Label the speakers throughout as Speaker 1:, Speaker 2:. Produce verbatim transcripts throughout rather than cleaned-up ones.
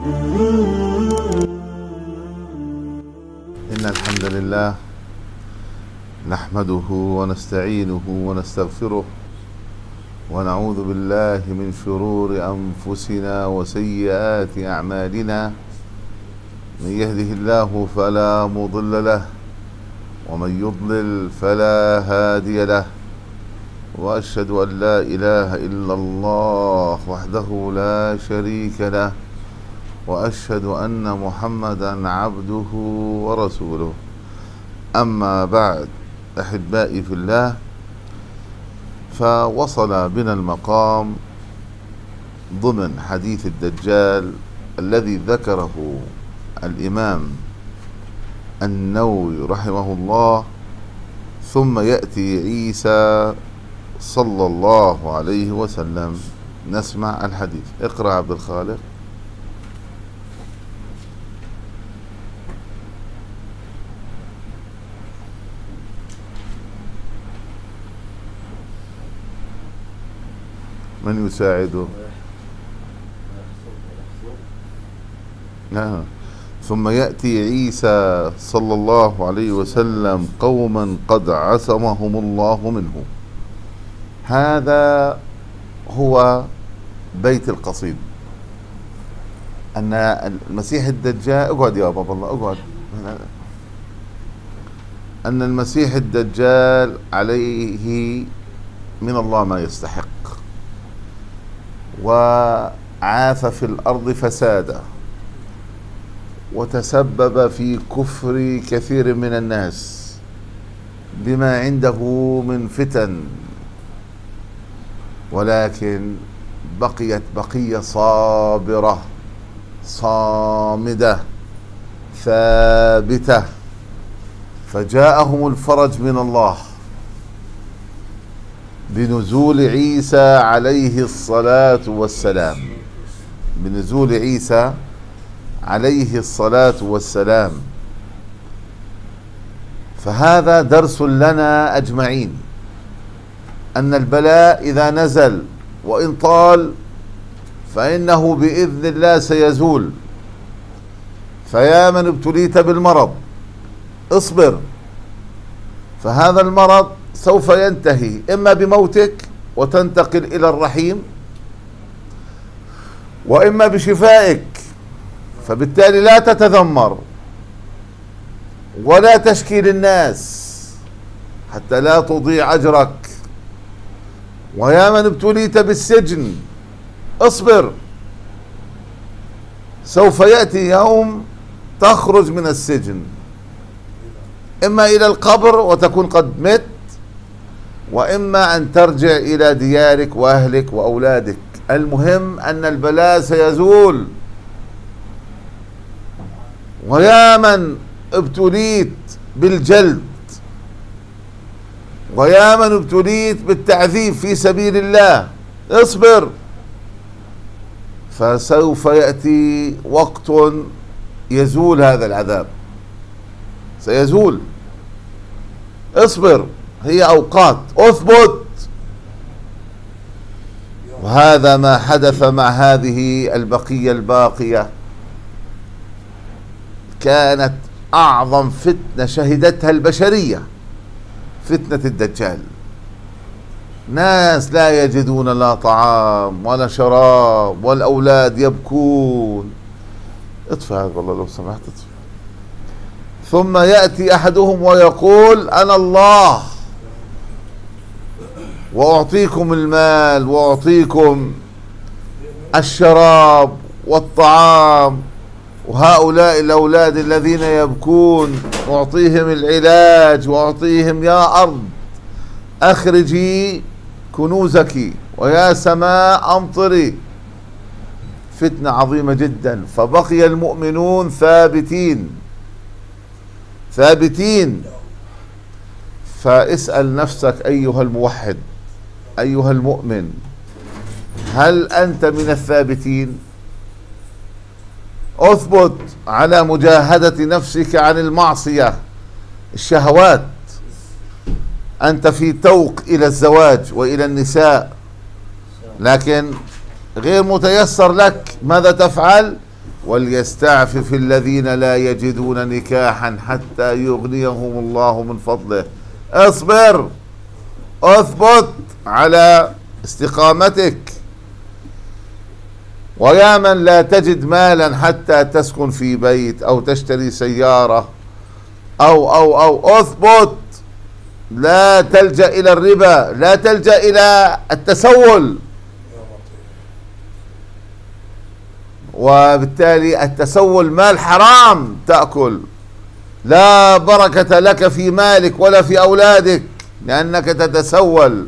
Speaker 1: إن الحمد لله نحمده ونستعينه ونستغفره ونعوذ بالله من شرور أنفسنا وسيئات أعمالنا. من يهده الله فلا مضل له ومن يضلل فلا هادي له، وأشهد أن لا إله إلا الله وحده لا شريك له، وأشهد أن محمدا عبده ورسوله. أما بعد، أحبائي في الله، فوصل بنا المقام ضمن حديث الدجال الذي ذكره الإمام النووي رحمه الله: ثم يأتي عيسى صلى الله عليه وسلم. نسمع الحديث. اقرأ عبد الخالق. من يساعده؟ نعم. ثم يأتي عيسى صلى الله عليه وسلم قوما قد عصمهم الله منه. هذا هو بيت القصيد، أن المسيح الدجال، اقعد يا بابا الله اقعد، أن المسيح الدجال عليه من الله ما يستحق، وعاث في الأرض فسادا، وتسبب في كفر كثير من الناس بما عنده من فتن، ولكن بقيت بقية صابرة صامدة ثابتة، فجاءهم الفرج من الله بنزول عيسى عليه الصلاة والسلام بنزول عيسى عليه الصلاة والسلام. فهذا درس لنا أجمعين، أن البلاء إذا نزل وإن طال فإنه بإذن الله سيزول. فيا من ابتليت بالمرض اصبر، فهذا المرض سوف ينتهي إما بموتك وتنتقل إلى الرحيم، وإما بشفائك. فبالتالي لا تتذمر ولا تشكي للناس حتى لا تضيع أجرك. ويا من ابتليت بالسجن اصبر، سوف يأتي يوم تخرج من السجن، إما إلى القبر وتكون قد مت، وإما أن ترجع إلى ديارك وأهلك وأولادك. المهم أن البلاء سيزول. ويا من ابتليت بالجلد، ويا من ابتليت بالتعذيب في سبيل الله اصبر، فسوف يأتي وقت يزول هذا العذاب، سيزول. اصبر، هي أوقات، اثبت. وهذا ما حدث مع هذه البقية الباقية. كانت أعظم فتنة شهدتها البشرية فتنة الدجال. ناس لا يجدون لا طعام ولا شراب، والأولاد يبكون. اطفئ هذا والله لو سمحت، اطفئ. ثم يأتي أحدهم ويقول: أنا الله، وأعطيكم المال وأعطيكم الشراب والطعام، وهؤلاء الأولاد الذين يبكون أعطيهم العلاج، وأعطيهم يا أرض أخرجي كنوزك، ويا سماء أمطري. فتنة عظيمة جدا. فبقي المؤمنون ثابتين ثابتين. فاسأل نفسك أيها الموحد، أيها المؤمن، هل أنت من الثابتين؟ اثبت على مجاهدة نفسك عن المعصية، الشهوات. أنت في توق إلى الزواج وإلى النساء، لكن غير متيسر لك. ماذا تفعل؟ وليستعفف الذين لا يجدون نكاحا حتى يغنيهم الله من فضله. اصبر، اثبت على استقامتك. ويا من لا تجد مالا حتى تسكن في بيت أو تشتري سيارة أو أو أو اثبت، لا تلجأ إلى الربا، لا تلجأ إلى التسول، وبالتالي التسول مال حرام تأكل، لا بركة لك في مالك ولا في أولادك لأنك تتسول.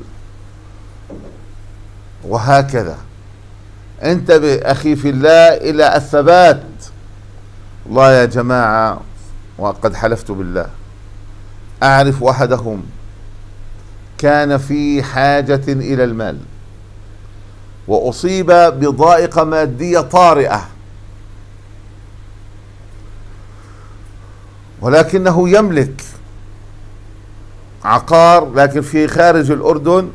Speaker 1: وهكذا انتبه أخي في الله إلى الثبات. والله يا جماعة، وقد حلفت بالله، أعرف أحدهم كان في حاجة إلى المال وأصيب بضائقة مادية طارئة، ولكنه يملك عقار لكن في خارج الأردن،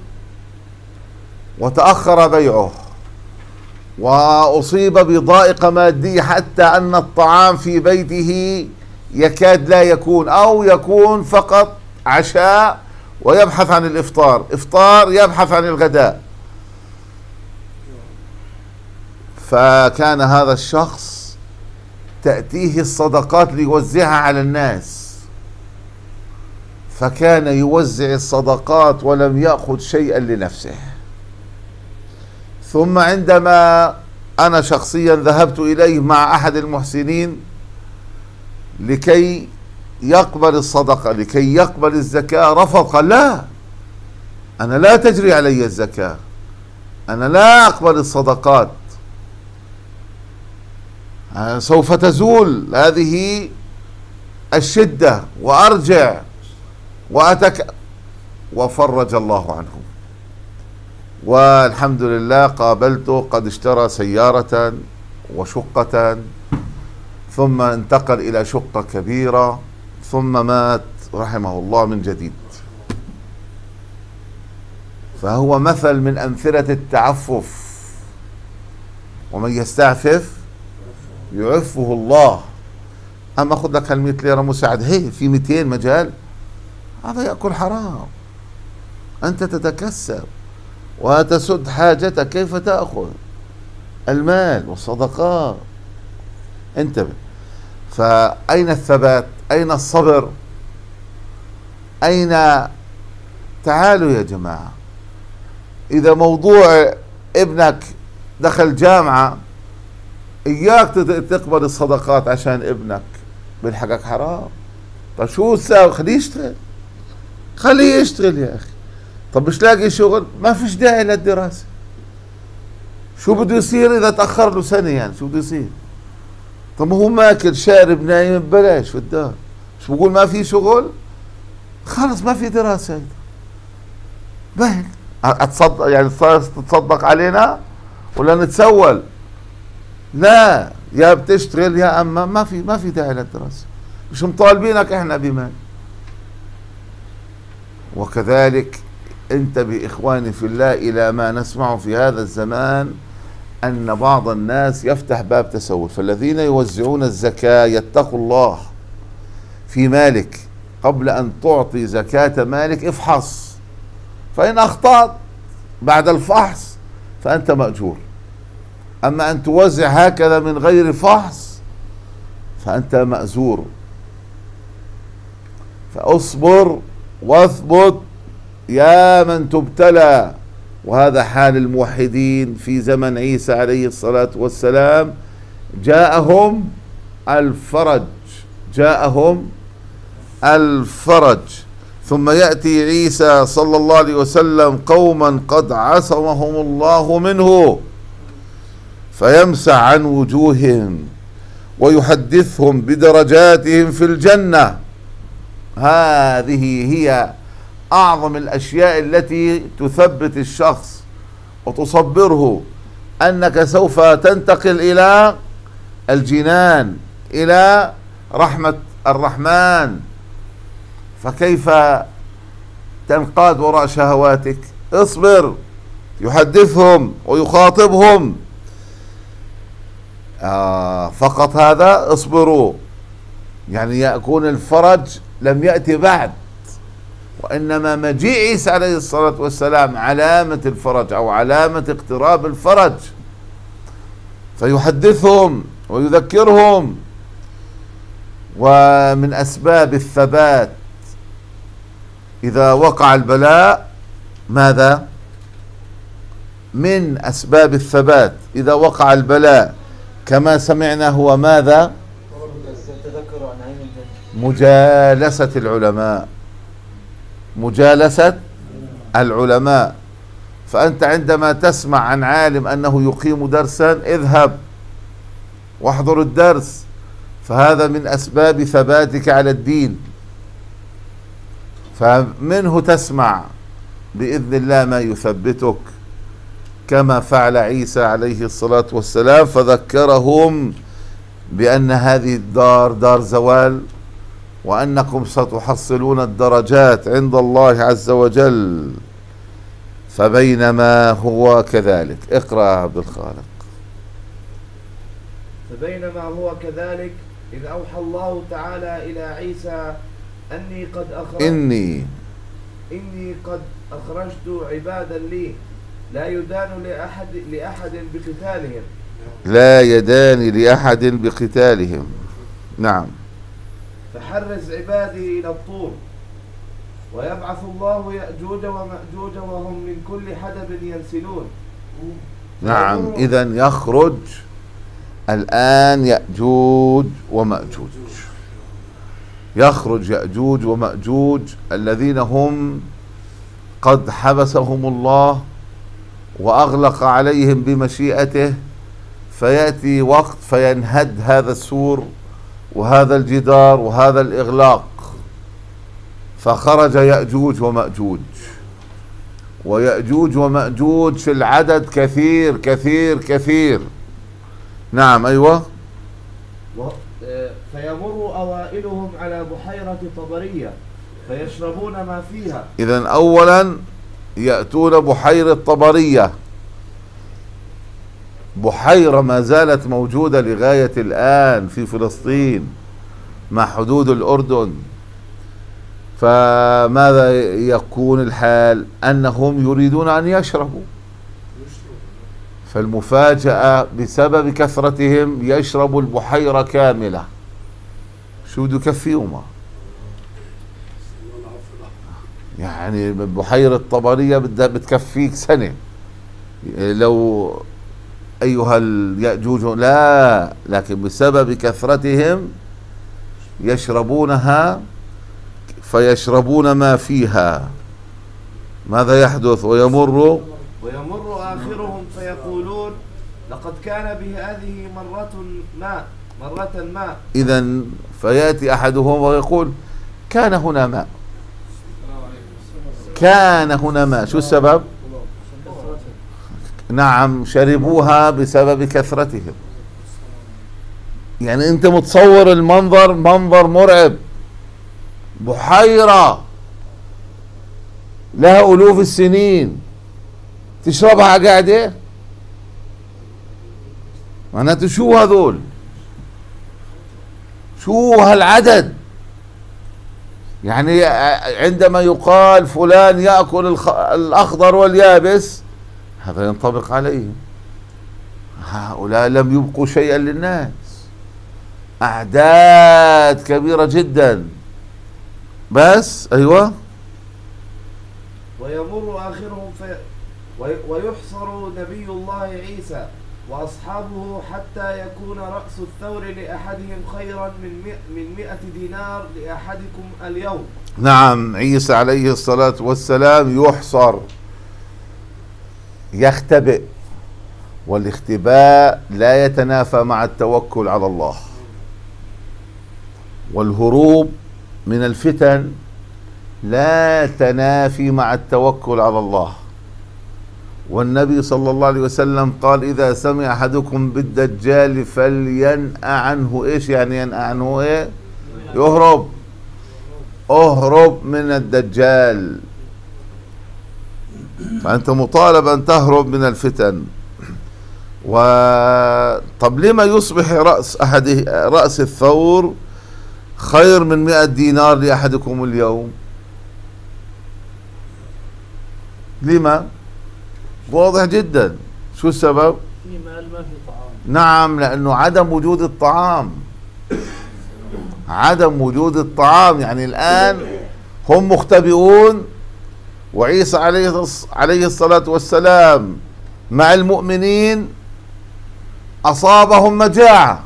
Speaker 1: وتأخر بيعه وأصيب بضائقة مادية حتى أن الطعام في بيته يكاد لا يكون، أو يكون فقط عشاء ويبحث عن الإفطار، إفطار يبحث عن الغداء. فكان هذا الشخص تأتيه الصدقات ليوزعها على الناس، فكان يوزع الصدقات ولم يأخذ شيئا لنفسه. ثم عندما أنا شخصيا ذهبت إليه مع أحد المحسنين لكي يقبل الصدقة، لكي يقبل الزكاة، رفض، قال لا، أنا لا تجري علي الزكاة، أنا لا أقبل الصدقات، سوف تزول هذه الشدة وأرجع وأتك. وفرج الله عنه، والحمد لله قابلته قد اشترى سيارة وشقة، ثم انتقل إلى شقة كبيرة، ثم مات رحمه الله من جديد. فهو مثل من أمثلة التعفف، ومن يستعفف يعفه الله. أما خذ لك هالمئة ليرة مساعد، هي في مئتين مجال، هذا يأكل حرام. أنت تتكسب وتسد حاجتك، كيف تأخذ المال والصدقات؟ انتبه. فأين الثبات؟ أين الصبر؟ أين؟ تعالوا يا جماعة، إذا موضوع ابنك دخل جامعة، إياك تقبل الصدقات عشان ابنك، بالحقك حرام. طب شو تساوي؟ خليه يشتغل، خليه يشتغل يا أخي. طب مش لاقي شغل، ما فيش داعي للدراسة. شو بده يصير إذا تأخر له سنة؟ يعني شو بده يصير؟ طب هو ماكل شارب نايم ببلاش في الدار، مش بقول ما في شغل؟ خلص ما في دراسة. بهل أتصدق يعني تتصدق علينا ولا نتسول؟ لا، يا بتشتغل يا أما ما في ما في داعي للدراسة، مش مطالبينك احنا بمال. وكذلك انتبه إخواني في الله إلى ما نسمع في هذا الزمان، أن بعض الناس يفتح باب تسول. فالذين يوزعون الزكاة يتقوا الله في مالك، قبل أن تعطي زكاة مالك افحص، فإن أخطأت بعد الفحص فأنت مأجور. أما أن توزع هكذا من غير فحص فأنت مأزور. فأصبر واثبت يا من تبتلى. وهذا حال الموحدين في زمن عيسى عليه الصلاة والسلام، جاءهم الفرج، جاءهم الفرج. ثم يأتي عيسى صلى الله عليه وسلم قوما قد عصمهم الله منه، فيمسح عن وجوههم ويحدثهم بدرجاتهم في الجنة. هذه هي أعظم الأشياء التي تثبت الشخص وتصبره، أنك سوف تنتقل إلى الجنان، إلى رحمة الرحمن. فكيف تنقاد وراء شهواتك؟ اصبر. يحدثهم ويخاطبهم. آه فقط هذا اصبروا، يعني يكون الفرج لم يأتي بعد، وإنما مجيء عيسى عليه الصلاة والسلام علامة الفرج أو علامة اقتراب الفرج، فيحدثهم ويذكرهم. ومن أسباب الثبات إذا وقع البلاء ماذا؟ من أسباب الثبات إذا وقع البلاء كما سمعنا هو ماذا؟ مجالسة العلماء، مجالسة العلماء. فأنت عندما تسمع عن عالم أنه يقيم درسا اذهب واحضر الدرس، فهذا من أسباب ثباتك على الدين. فمنه تسمع بإذن الله ما يثبتك، كما فعل عيسى عليه الصلاة والسلام، فذكرهم بأن هذه الدار دار زوال، وأنكم ستحصلون الدرجات عند الله عز وجل. فبينما هو كذلك، اقرأ عبد الخالق.
Speaker 2: فبينما هو كذلك إذ أوحى الله تعالى إلى عيسى أني قد أخرجت
Speaker 1: إني
Speaker 2: إني قد أخرجت عبادا لي لا يدان لأحد لأحد بقتالهم
Speaker 1: لا يدان لأحد بقتالهم. نعم.
Speaker 2: فحرز عبادي إلى الطور، ويبعث الله يأجوج ومأجوج وهم من كل حدب ينسلون.
Speaker 1: نعم، إذن يخرج الآن يأجوج ومأجوج، يخرج يأجوج ومأجوج الذين هم قد حبسهم الله وأغلق عليهم بمشيئته، فيأتي وقت فينهد هذا السور وهذا الجدار وهذا الإغلاق، فخرج يأجوج ومأجوج. ويأجوج ومأجوج في العدد كثير كثير كثير. نعم أيوة.
Speaker 2: فيمر أوائلهم على بحيرة طبرية فيشربون ما فيها.
Speaker 1: إذن أولا يأتون بحيرة طبرية، بحيرة ما زالت موجودة لغاية الآن في فلسطين مع حدود الأردن. فماذا يكون الحال؟ أنهم يريدون أن يشربوا، فالمفاجأة بسبب كثرتهم يشربوا البحيرة كاملة. شو بده يكفيهم؟ يعني بحيرة طبرية بدها بتكفيك سنة لو أيها اليأجوج، لا، لكن بسبب كثرتهم يشربونها فيشربون ما فيها. ماذا يحدث؟ ويمر
Speaker 2: ويمر آخرهم فيقولون لقد كان بهذه مرة ماء مرة ماء.
Speaker 1: إذن فيأتي أحدهم ويقول كان هنا ماء، كان هنا ماء. شو السبب؟ نعم، شربوها بسبب كثرتهم. يعني أنت متصور المنظر، منظر مرعب، بحيرة لها ألوف السنين تشربها قاعدة، معناته شو هذول؟ شو هالعدد؟ يعني عندما يقال فلان يأكل الأخضر واليابس، هذا ينطبق عليهم. هؤلاء لم يبقوا شيئا للناس، أعداد كبيرة جدا. بس أيوة.
Speaker 2: ويمر آخرهم في ويحصر نبي الله عيسى وأصحابه حتى يكون رأس الثور لأحدهم خيرا من من مئة دينار لأحدكم اليوم.
Speaker 1: نعم، عيسى عليه الصلاة والسلام يحصر، يختبئ، والاختباء لا يتنافى مع التوكل على الله، والهروب من الفتن لا تنافي مع التوكل على الله. والنبي صلى الله عليه وسلم قال إذا سمع أحدكم بالدجال فلينأ عنه. إيش يعني ينأ عنه؟ إيه؟ يهرب، اهرب من الدجال. فأنت مطالب أن تهرب من الفتن. و طب لما يصبح رأس أحد رأس الثور خير من مئة دينار لأحدكم اليوم؟ لما؟ واضح جدا. شو السبب؟
Speaker 3: في مال ما في طعام.
Speaker 1: نعم، لأنه عدم وجود الطعام. عدم وجود الطعام، يعني الآن هم مختبئون، وعيسى عليه عليه الصلاة والسلام مع المؤمنين أصابهم مجاعة.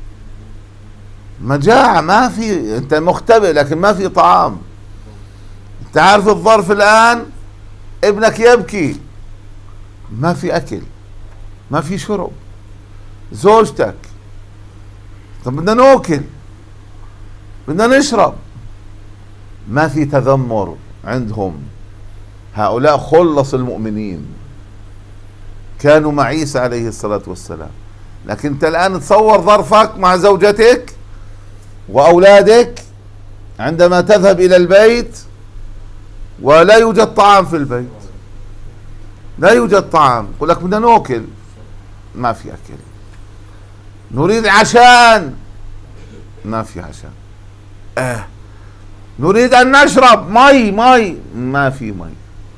Speaker 1: مجاعة، ما في، أنت مختبئ لكن ما في طعام. أنت عارف الظرف الآن، ابنك يبكي، ما في أكل، ما في شرب. زوجتك، طب بدنا ناكل، بدنا نشرب، ما في تذمر عندهم. هؤلاء خلص المؤمنين كانوا مع عيسى عليه الصلاة والسلام. لكن انت الآن تصور ظرفك مع زوجتك وأولادك عندما تذهب إلى البيت ولا يوجد طعام في البيت، لا يوجد طعام. يقول لك بدنا ناكل، ما في أكل. نريد عشان، ما في عشان. آه. نريد أن نشرب مي، مي، ما في مي.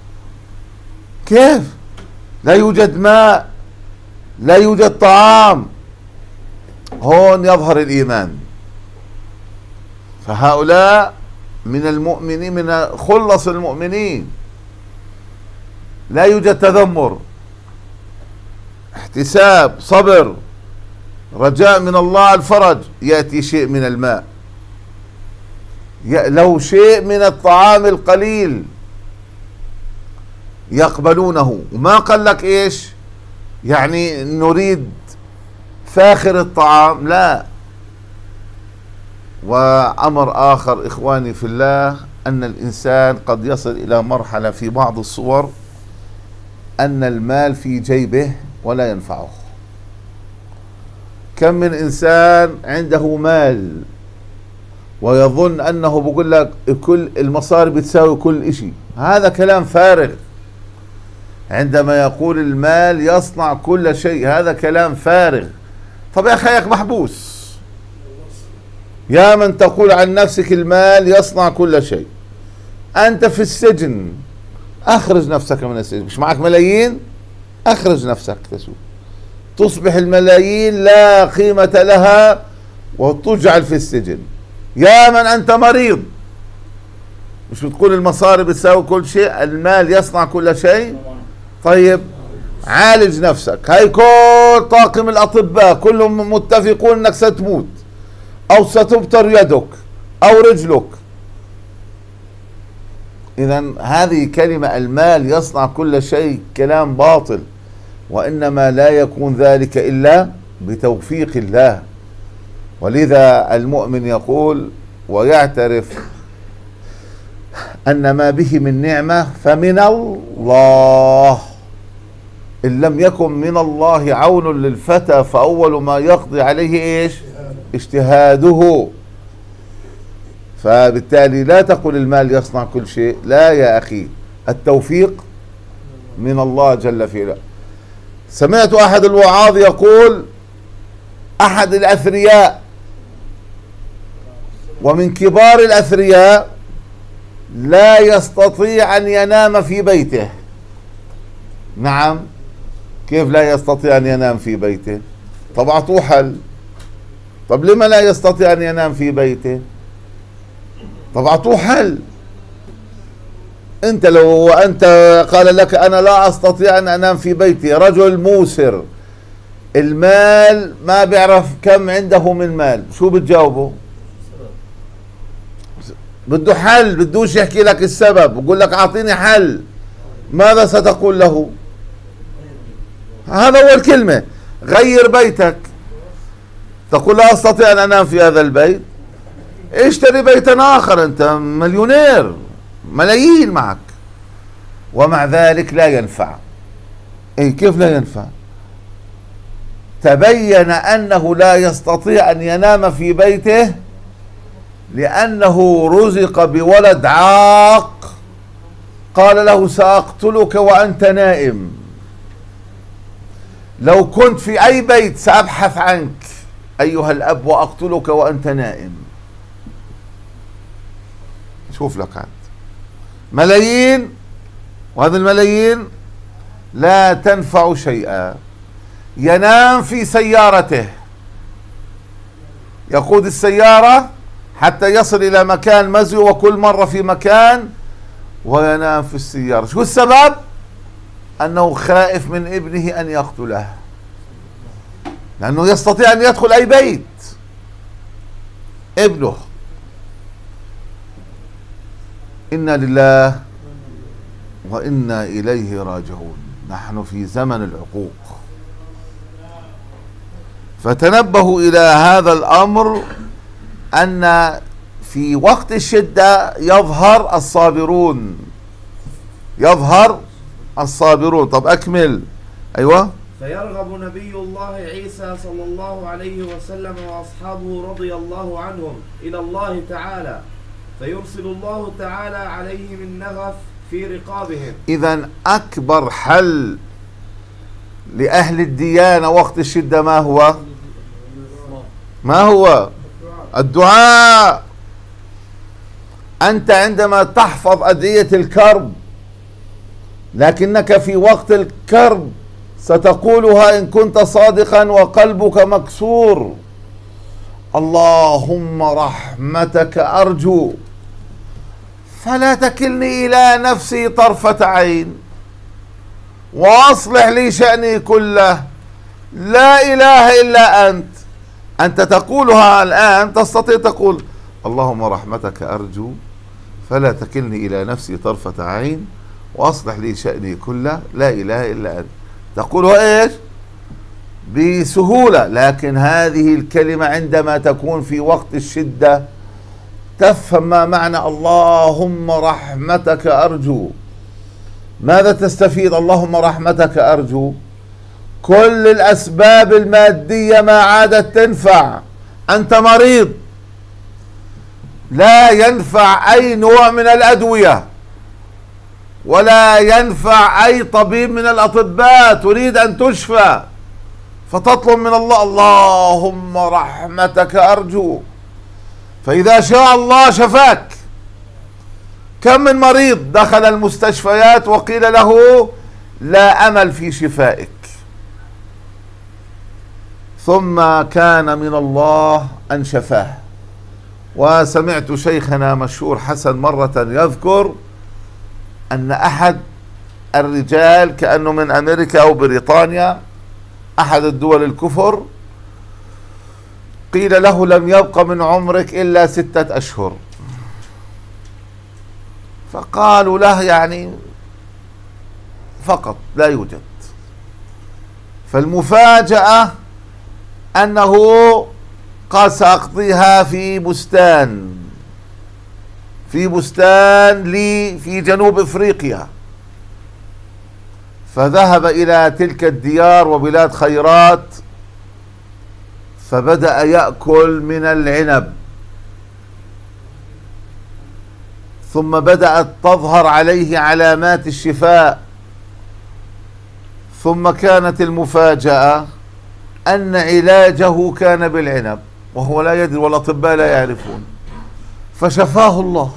Speaker 1: كيف؟ لا يوجد ماء، لا يوجد طعام. هون يظهر الإيمان. فهؤلاء من المؤمنين، من خلص المؤمنين، لا يوجد تذمر، احتساب، صبر، رجاء من الله الفرج. يأتي شيء من الماء، لو شيء من الطعام القليل يقبلونه. وما قال لك ايش يعني نريد فاخر الطعام، لا. وأمر آخر إخواني في الله، أن الإنسان قد يصل إلى مرحلة في بعض الصور أن المال في جيبه ولا ينفعه. كم من إنسان عنده مال ويظن أنه بقول لك كل المصاري بتساوي كل إشي. هذا كلام فارغ. عندما يقول المال يصنع كل شيء، هذا كلام فارغ. طب يا أخيك محبوس، يا من تقول عن نفسك المال يصنع كل شيء، أنت في السجن، أخرج نفسك من السجن. مش معك ملايين؟ أخرج نفسك تسوق، تصبح الملايين لا قيمة لها وتجعل في السجن. يا من أنت مريض، مش بتقول المصاري بتساوي كل شيء، المال يصنع كل شيء. طيب عالج نفسك. هاي كل طاقم الأطباء كلهم متفقون أنك ستموت أو ستبتر يدك أو رجلك. إذن هذه كلمة المال يصنع كل شيء كلام باطل، وإنما لا يكون ذلك إلا بتوفيق الله. ولذا المؤمن يقول ويعترف أن ما به من نعمة فمن الله. إن لم يكن من الله عون للفتى فأول ما يقضي عليه إيش؟ اجتهاده. فبالتالي لا تقل المال يصنع كل شيء، لا يا أخي، التوفيق من الله جل في علاه. سمعت أحد الوعاظ يقول أحد الأثرياء ومن كبار الأثرياء لا يستطيع أن ينام في بيته. نعم، كيف لا يستطيع أن ينام في بيته؟ طب أعطوه حل. طب لما لا يستطيع أن ينام في بيته؟ طب أعطوه حل. أنت لو أنت قال لك أنا لا أستطيع أن أنام في بيتي، رجل موسر، المال ما بيعرف كم عنده من مال، شو بتجاوبه؟ بده حل، بدوش يحكي لك السبب، بقول لك أعطيني حل. ماذا ستقول له؟ هذا هو الكلمة، غير بيتك. تقول لا أستطيع أن أنام في هذا البيت، اشتري بيتا آخر، أنت مليونير، ملايين معك. ومع ذلك لا ينفع. إيه كيف لا ينفع؟ تبين أنه لا يستطيع أن ينام في بيته لأنه رزق بولد عاق قال له سأقتلك وأنت نائم. لو كنت في أي بيت سأبحث عنك أيها الأب وأقتلك وأنت نائم. شوف لك أنت ملايين، وهذه الملايين لا تنفع شيئا. ينام في سيارته، يقود السيارة حتى يصل إلى مكان مزو، وكل مرة في مكان وينام في السيارة. شو السبب؟ أنه خائف من ابنه أن يقتله، لأنه يستطيع أن يدخل أي بيت ابنه. إنا لله وإنا إليه راجعون. نحن في زمن العقوق، فتنبهوا إلى هذا الأمر، أن في وقت الشدة يظهر الصابرون، يظهر الصابرون. طب أكمل. أيوة.
Speaker 2: فيرغب نبي الله عيسى صلى الله عليه وسلم وأصحابه رضي الله عنهم إلى الله تعالى، فيرسل الله تعالى عليهم النغف في رقابهم. إذن
Speaker 1: أكبر حل لأهل الديانة وقت الشدة ما هو؟ ما هو؟ الدعاء. أنت عندما تحفظ أدعية الكرب، لكنك في وقت الكرب ستقولها إن كنت صادقا وقلبك مكسور: اللهم رحمتك أرجو فلا تكلني إلى نفسي طرفة عين وأصلح لي شأني كله، لا إله إلا أنت. أنت تقولها الآن، تستطيع تقول: اللهم رحمتك أرجو فلا تكلني إلى نفسي طرفة عين وأصلح لي شأني كله، لا إله إلا أنت. تقولها إيش؟ بسهولة. لكن هذه الكلمة عندما تكون في وقت الشدة تفهم ما معنى اللهم رحمتك أرجو. ماذا تستفيد؟ اللهم رحمتك أرجو. كل الأسباب المادية ما عادت تنفع. أنت مريض، لا ينفع أي نوع من الأدوية ولا ينفع أي طبيب من الأطباء. تريد أن تشفى فتطلب من الله: اللهم رحمتك أرجو. فإذا شاء الله شفاك. كم من مريض دخل المستشفيات وقيل له: لا أمل في شفائك، ثم كان من الله أن شفاه. وسمعت شيخنا مشهور حسن مرة يذكر أن أحد الرجال، كأنه من أمريكا أو بريطانيا، أحد الدول الكفر، قيل له: لم يبق من عمرك إلا ستة أشهر. فقالوا له: يعني فقط لا يوجد. فالمفاجأة أنه قال: سأقضيها في بستان في بستان لي في جنوب إفريقيا. فذهب إلى تلك الديار وبلاد خيرات، فبدأ يأكل من العنب، ثم بدأت تظهر عليه علامات الشفاء. ثم كانت المفاجأة أن علاجه كان بالعنب، وهو لا يدري والأطباء لا يعرفون، فشفاه الله.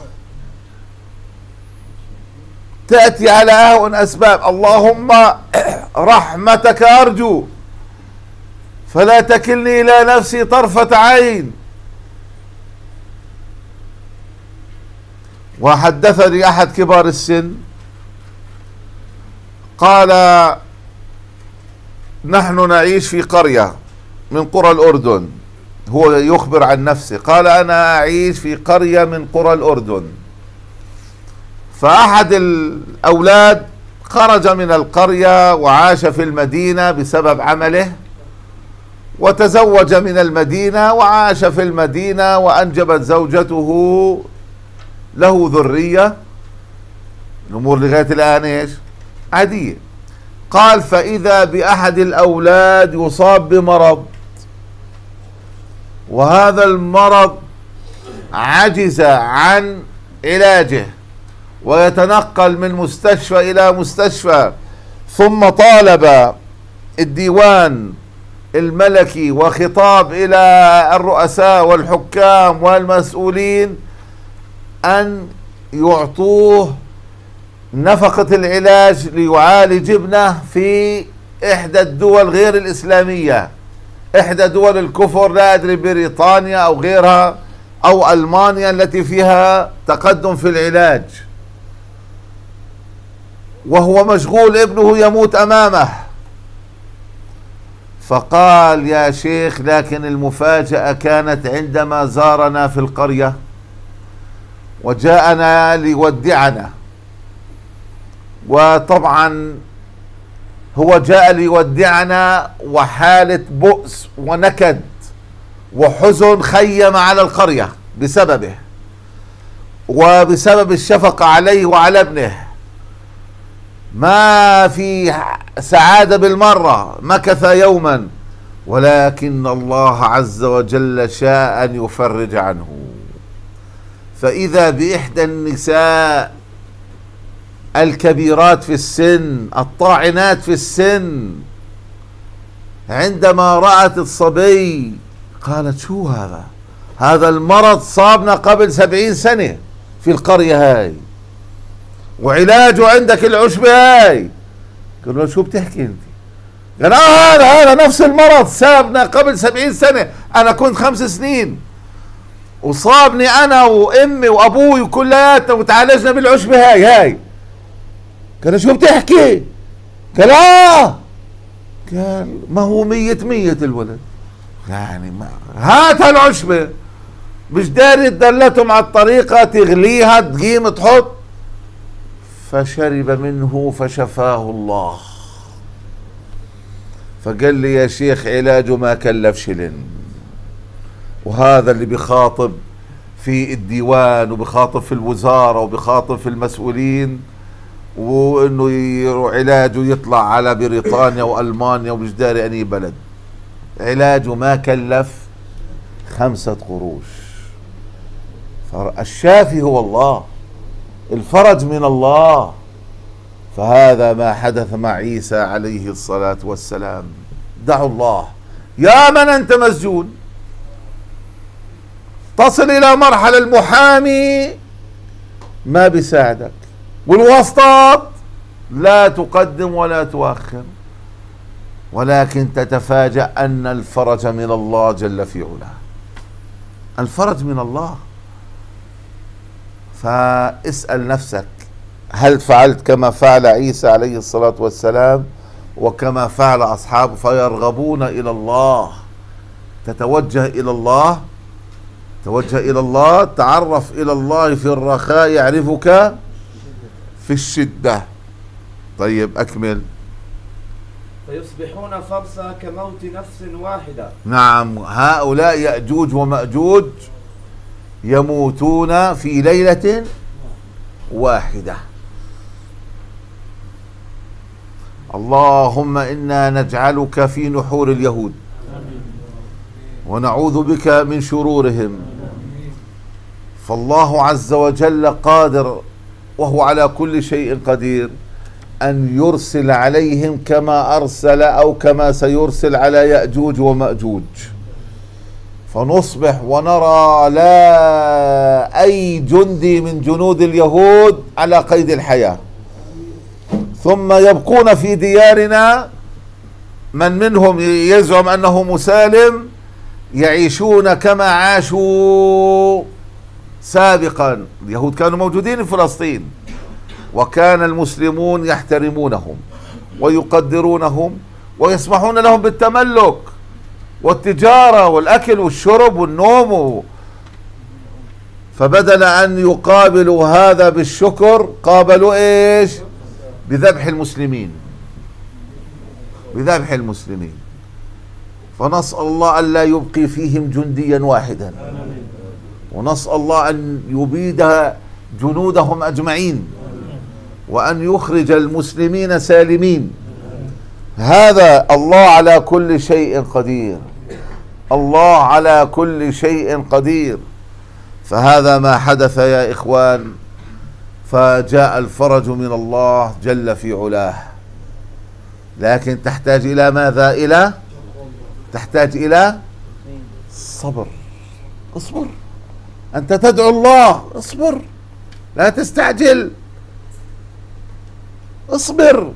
Speaker 1: تأتي على أهون أسباب: اللهم رحمتك أرجو فلا تكلني إلى نفسي طرفة عين. وحدثني أحد كبار السن قال: نحن نعيش في قرية من قرى الأردن. هو يخبر عن نفسه، قال: أنا أعيش في قرية من قرى الأردن. فأحد الأولاد خرج من القرية وعاش في المدينة بسبب عمله، وتزوج من المدينة وعاش في المدينة، وأنجبت زوجته له ذرية. الأمور لغاية الآن إيش؟ عادية. قال: فإذا بأحد الأولاد يصاب بمرض، وهذا المرض عجز عن علاجه ويتنقل من مستشفى إلى مستشفى، ثم طالب الديوان الملكي وخطاب إلى الرؤساء والحكام والمسؤولين أن يعطوه نفقة العلاج ليعالج ابنه في إحدى الدول غير الإسلامية، إحدى دول الكفر، لا أدري بريطانيا أو غيرها أو ألمانيا التي فيها تقدم في العلاج، وهو مشغول ابنه يموت أمامه. فقال: يا شيخ، لكن المفاجأة كانت عندما زارنا في القرية وجاءنا ليودعنا، وطبعا هو جاء ليودعنا وحالة بؤس ونكد وحزن خيم على القرية بسببه وبسبب الشفقة عليه وعلى ابنه، ما في سعادة بالمرة، مكث يوما، ولكن الله عز وجل شاء أن يفرج عنه. فإذا بإحدى النساء الكبيرات في السن الطاعنات في السن عندما رأت الصبي قالت: شو هذا؟ هذا المرض صابنا قبل سبعين سنة في القرية هاي، وعلاجه عندك العشبة هاي. قال له: شو بتحكي انت؟ قال: آه هذا هذا نفس المرض سابنا قبل سبعين سنة، أنا كنت خمس سنين وصابني أنا وأمي وأبوي وكلياتنا وتعالجنا بالعشبة هاي هاي. قال: شو بتحكي؟ قال: آه. قال: ما هو ميت ميت الولد، يعني ما هات هالعشبة، مش داري تدلتهم على الطريقة تغليها تقيم تحط. فشرب منه فشفاه الله. فقال لي: يا شيخ، علاجه ما كلف شلن. وهذا اللي بخاطب في الديوان وبخاطب في الوزارة وبخاطب في المسؤولين، وانه علاجه يطلع على بريطانيا والمانيا ومش داري اني بلد. علاجه ما كلف خمسة قروش. الشافي هو الله، الفرج من الله. فهذا ما حدث مع عيسى عليه الصلاة والسلام. دعوا الله. يا من أنت مسجون، تصل إلى مرحلة المحامي ما بيساعدك، والواسطات لا تقدم ولا تؤخر، ولكن تتفاجأ أن الفرج من الله جل في علاه. الفرج من الله. فاسأل نفسك: هل فعلت كما فعل عيسى عليه الصلاة والسلام وكما فعل أصحابه فيرغبون إلى الله؟ تتوجه إلى الله، توجه إلى الله، تعرف إلى الله في الرخاء يعرفك في الشدة. طيب أكمل.
Speaker 2: فيصبحون فرسا كموت نفس واحدة.
Speaker 1: نعم، هؤلاء يأجوج ومأجوج يموتون في ليلة واحدة. اللهم إنا نجعلك في نحور اليهود ونعوذ بك من شرورهم. فالله عز وجل قادر وهو على كل شيء قدير أن يرسل عليهم كما أرسل أو كما سيرسل على يأجوج ومأجوج، فنصبح ونرى لا أي جندي من جنود اليهود على قيد الحياة، ثم يبقون في ديارنا من منهم يزعم أنه مسالم يعيشون كما عاشوا سابقا. اليهود كانوا موجودين في فلسطين، وكان المسلمون يحترمونهم ويقدرونهم ويسمحون لهم بالتملك والتجارة والأكل والشرب والنوم. فبدل أن يقابلوا هذا بالشكر قابلوا إيش؟ بذبح المسلمين، بذبح المسلمين. فنسأل الله أن لا يبقي فيهم جنديا واحدا، ونسأل الله أن يبيد جنودهم أجمعين، وأن يخرج المسلمين سالمين. هذا الله على كل شيء قدير، الله على كل شيء قدير. فهذا ما حدث يا إخوان، فجاء الفرج من الله جل في علاه. لكن تحتاج إلى ماذا؟ إلى تحتاج إلى صبر. اصبر، أنت تدعو الله، اصبر، لا تستعجل، اصبر.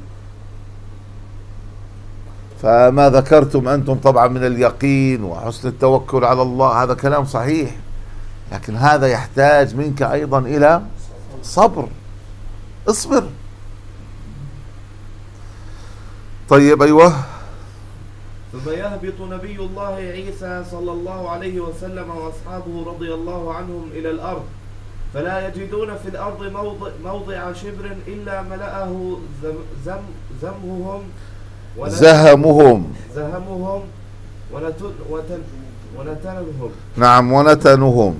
Speaker 1: فما ذكرتم أنتم طبعا من اليقين وحسن التوكل على الله هذا كلام صحيح، لكن هذا يحتاج منك أيضا إلى صبر. اصبر. طيب أيوه.
Speaker 2: ثم يهبط نبي الله عيسى صلى الله عليه وسلم وأصحابه رضي الله عنهم إلى الأرض، فلا يجدون في الأرض موضع, موضع شبر إلا ملأه زم زم زمهم
Speaker 1: زهمهم
Speaker 2: زهمهم ونتن وتن ونتنهم.
Speaker 1: نعم، ونتنهم.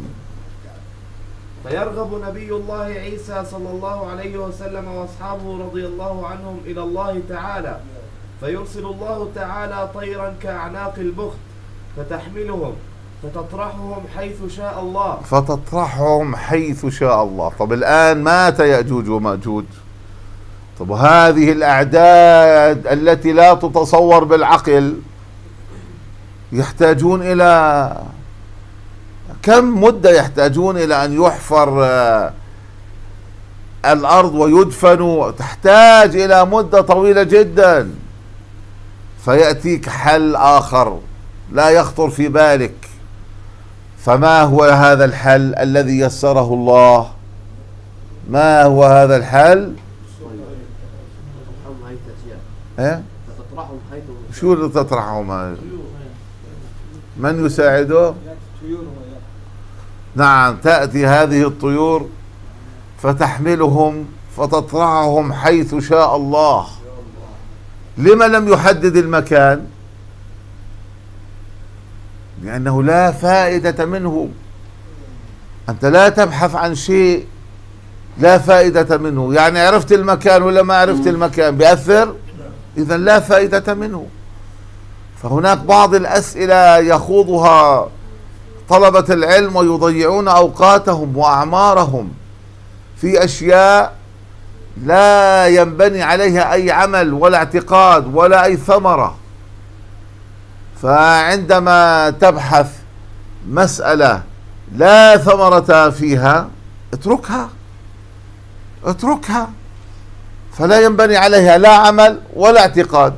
Speaker 2: فيرغب نبي الله عيسى صلى الله عليه وسلم وأصحابه رضي الله عنهم إلى الله تعالى، فيرسل الله تعالى طيرا كأعناق البخت فتحملهم فتطرحهم حيث شاء الله
Speaker 1: فتطرحهم حيث شاء الله. طب الآن مات يأجوج ومأجوج، طب هذه الأعداد التي لا تتصور بالعقل يحتاجون إلى كم مدة؟ يحتاجون إلى أن يحفر الأرض ويدفنوا، تحتاج إلى مدة طويلة جدا. فيأتيك حل آخر لا يخطر في بالك. فما هو هذا الحل الذي يسره الله؟ ما هو هذا الحل؟ ايه؟ شو اللي تطرحهم؟ من يساعده؟ نعم، تأتي هذه الطيور فتحملهم فتطرحهم حيث شاء الله. لما لم يحدد المكان؟ لأنه لا فائدة منه. أنت لا تبحث عن شيء لا فائدة منه. يعني عرفت المكان ولا ما عرفت المكان بيأثر؟ إذا لا فائدة منه. فهناك بعض الأسئلة يخوضها طلبة العلم ويضيعون أوقاتهم وأعمارهم في أشياء لا ينبني عليها أي عمل ولا اعتقاد ولا أي ثمرة. فعندما تبحث مسألة لا ثمرة فيها اتركها اتركها، فلا ينبني عليها لا عمل ولا اعتقاد.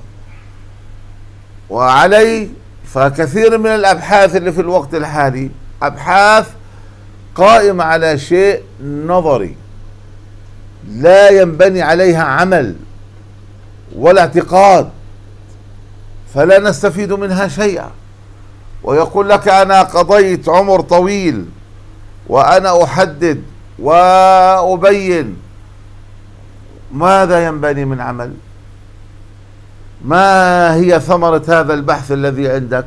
Speaker 1: وعلي فكثير من الأبحاث اللي في الوقت الحالي أبحاث قائمة على شيء نظري لا ينبني عليها عمل ولا اعتقاد، فلا نستفيد منها شيئا. ويقول لك أنا قضيت عمر طويل وأنا أحدد وأبين، ماذا ينبني من عمل؟ ما هي ثمرة هذا البحث الذي عندك؟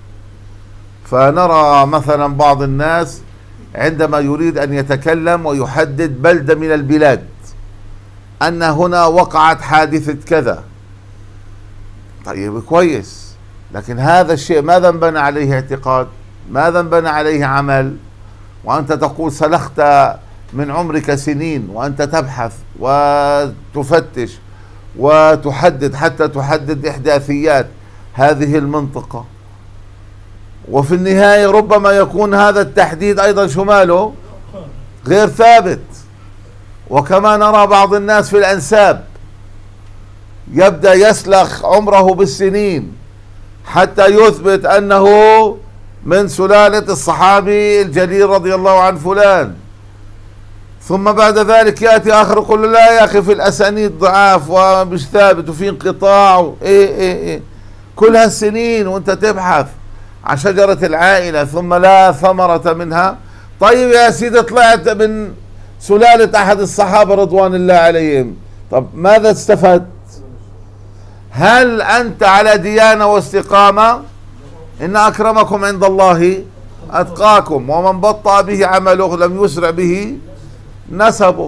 Speaker 1: فنرى مثلا بعض الناس عندما يريد أن يتكلم ويحدد بلدة من البلاد أن هنا وقعت حادثة كذا، طيب كويس، لكن هذا الشيء ماذا انبنى عليه اعتقاد؟ ماذا انبنى عليه عمل؟ وأنت تقول سلخت من عمرك سنين وأنت تبحث وتفتش وتحدد حتى تحدد إحداثيات هذه المنطقة، وفي النهاية ربما يكون هذا التحديد أيضا شماله غير ثابت. وكما نرى بعض الناس في الأنساب يبدأ يسلخ عمره بالسنين حتى يثبت أنه من سلالة الصحابي الجليل رضي الله عن فلان، ثم بعد ذلك يأتي آخر يقول له لا يا أخي في الأسانيد ضعاف ومش ثابت وفي انقطاع. إيه إيه إيه كل هالسنين وأنت تبحث عن شجرة العائلة ثم لا ثمرة منها. طيب يا سيدي طلعت من سلالة أحد الصحابة رضوان الله عليهم، طب ماذا استفدت؟ هل أنت على ديانة واستقامة؟ إن أكرمكم عند الله أتقاكم، ومن بطأ به عمله لم يسرع به نسبه.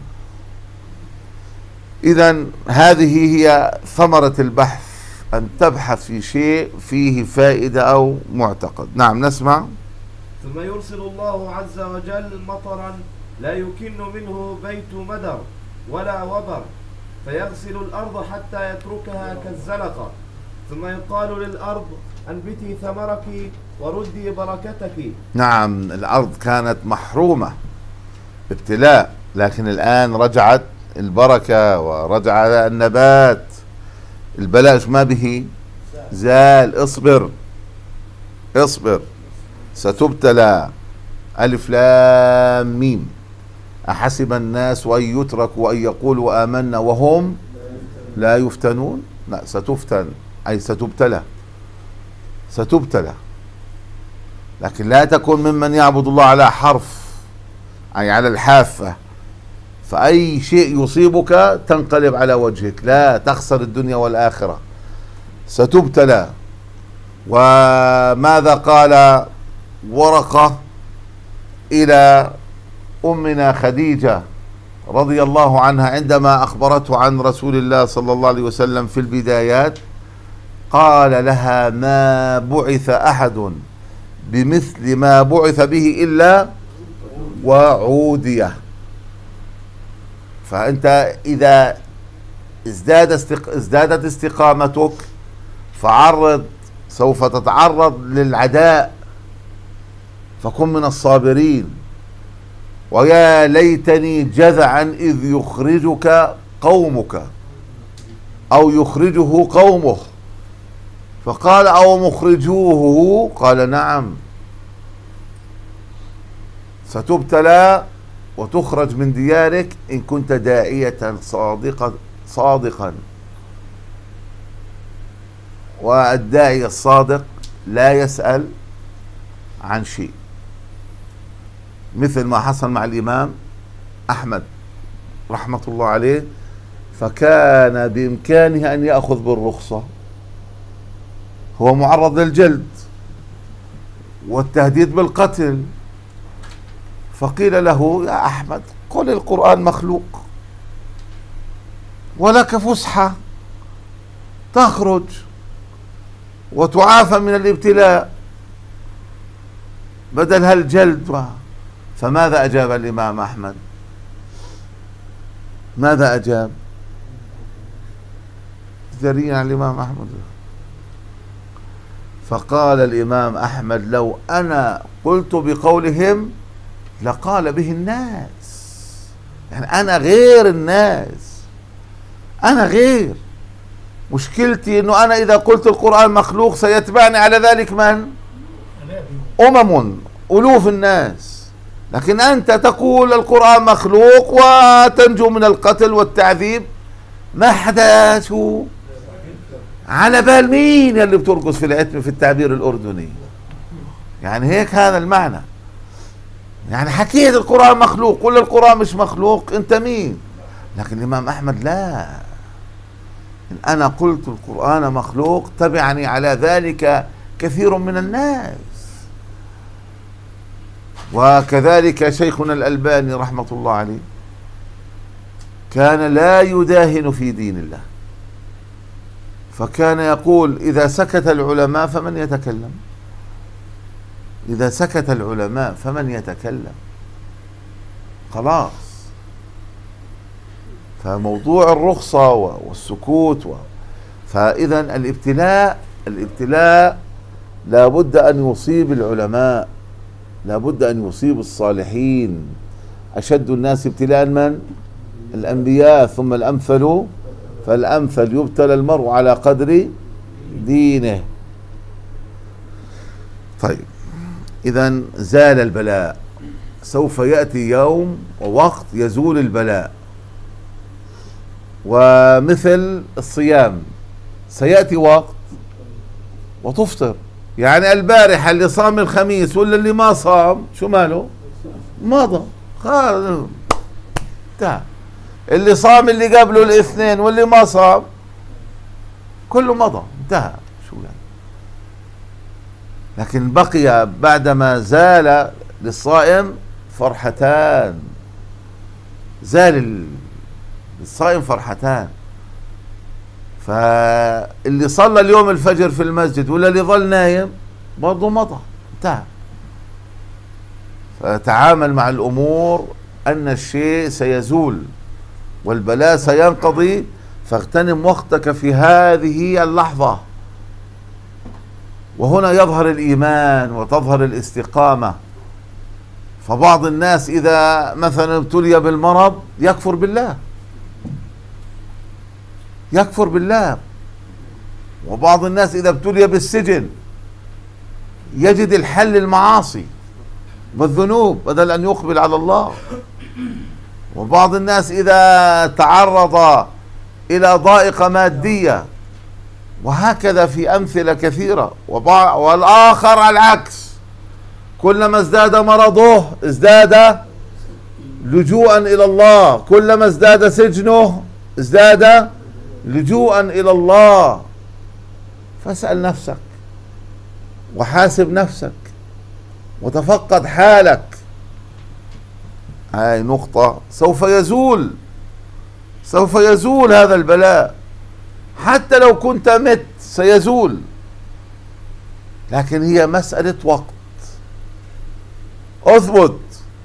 Speaker 1: إذن هذه هي ثمرة البحث، أن تبحث في شيء فيه فائدة أو معتقد. نعم نسمع.
Speaker 2: ثم يرسل الله عز وجل مطرا لا يكن منه بيت مدر ولا وبر، فيغسل الأرض حتى يتركها كالزلقة، ثم يقال للأرض أنبتي ثمرك وردي بركتك.
Speaker 1: نعم، الأرض كانت محرومة ابتلاء، لكن الآن رجعت البركة ورجع النبات. البلاء ما به زال. اصبر اصبر ستبتلى. ألف لام ميم. أحسب الناس أن يتركوا أن يقولوا آمنا وهم لا يفتنون. لا، ستفتن أي ستبتلى ستبتلى، لكن لا تكن ممن يعبد الله على حرف أي على الحافة، فأي شيء يصيبك تنقلب على وجهك، لا تخسر الدنيا والآخرة. ستبتلى. وماذا قال ورقة إلى أمنا خديجة رضي الله عنها عندما أخبرته عن رسول الله صلى الله عليه وسلم في البدايات؟ قال لها: ما بعث أحد بمثل ما بعث به إلا وعودية. فأنت إذا ازداد استق... ازدادت استقامتك فعرض سوف تتعرض للعداء، فكن من الصابرين. ويا ليتني جذعا إذ يخرجك قومك أو يخرجه قومه. فقال: أو مخرجوه؟ قال: نعم، ستبتلى وتخرج من ديارك إن كنت داعية صادقا صادقا والداعي الصادق لا يسأل عن شيء، مثل ما حصل مع الإمام أحمد رحمة الله عليه، فكان بإمكانه أن يأخذ بالرخصة. هو معرض للجلد والتهديد بالقتل، فقيل له: يا أحمد، قل القرآن مخلوق ولك فسحة تخرج وتعافى من الابتلاء بدل هالجلد. فماذا أجاب الإمام أحمد؟ ماذا أجاب؟ ذريع عن الإمام أحمد. فقال الإمام أحمد: لو أنا قلت بقولهم لقال به الناس. يعني أنا غير الناس، أنا غير. مشكلتي أنه أنا إذا قلت القرآن مخلوق سيتبعني على ذلك من؟ أمم ألوف الناس. لكن أنت تقول القرآن مخلوق وتنجو من القتل والتعذيب، ما حدا شو على بال مين اللي بترقص في العتم في التعبير الأردني. يعني هيك هذا المعنى. يعني حكيت القرآن مخلوق، قل القرآن مش مخلوق، أنت مين؟ لكن الإمام أحمد لا، إن أنا قلت القرآن مخلوق تبعني على ذلك كثير من الناس. وكذلك شيخنا الألباني رحمة الله عليه كان لا يداهن في دين الله، فكان يقول: إذا سكت العلماء فمن يتكلم؟ إذا سكت العلماء فمن يتكلم؟ خلاص. فموضوع الرخصة والسكوت و... فإذا الابتلاء الابتلاء لابد أن يصيب العلماء، لابد أن يصيب الصالحين. أشد الناس ابتلاء من؟ الأنبياء، ثم الأمثل فالأمثل. يبتلى المرء على قدر دينه. طيب، إذن زال البلاء. سوف يأتي يوم ووقت يزول البلاء. ومثل الصيام سيأتي وقت وتفطر. يعني البارحة اللي صام الخميس ولا اللي ما صام شو ماله؟ مضى خلاص، انتهى. اللي صام اللي قبله الاثنين واللي ما صام كله مضى، انتهى. شو يعني؟ لكن بقي بعدما زال للصائم فرحتان. زال للصائم فرحتان. فاللي صلى اليوم الفجر في المسجد ولا اللي ظل نايم برضه مضى، انتهى. فتعامل مع الأمور أن الشيء سيزول والبلاء سينقضي، فاغتنم وقتك في هذه اللحظة. وهنا يظهر الإيمان وتظهر الاستقامة. فبعض الناس إذا مثلا ابتلي بالمرض يكفر بالله، يكفر بالله. وبعض الناس إذا ابتلي بالسجن يجد الحل المعاصي والذنوب بدل أن يقبل على الله. وبعض الناس إذا تعرض إلى ضائقة مادية، وهكذا في أمثلة كثيرة. والآخر العكس، كلما ازداد مرضه ازداد لجوءا إلى الله، كلما ازداد سجنه ازداد لجوءا إلى الله. فاسأل نفسك وحاسب نفسك وتفقد حالك. هاي نقطة سوف يزول، سوف يزول هذا البلاء، حتى لو كنت مت سيزول، لكن هي مسألة وقت. أثبت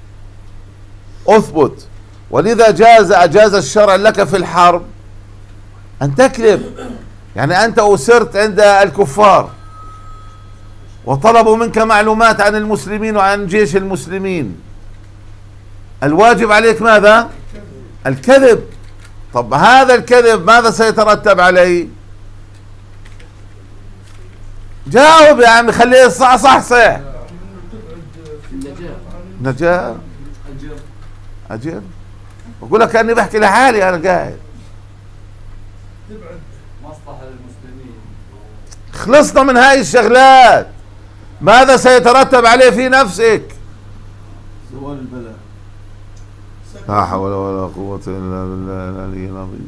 Speaker 1: أثبت. ولذا جاز أجاز الشرع لك في الحرب أن تكذب. يعني أنت أسرت عند الكفار وطلبوا منك معلومات عن المسلمين وعن جيش المسلمين، الواجب عليك ماذا؟ الكذب. طب هذا الكذب ماذا سيترتب عليه؟ جاوب يا عمي، خليه صح صح صح. نجاة أجر. بقول لك كأني بحكي لحالي أنا قاعد.
Speaker 3: تبعد مصلحة للمسلمين.
Speaker 1: خلصنا من هاي الشغلات. ماذا سيترتب عليه في نفسك؟
Speaker 3: زوال البلاء.
Speaker 1: لا حول ولا قوة إلا بالله العلي العظيم.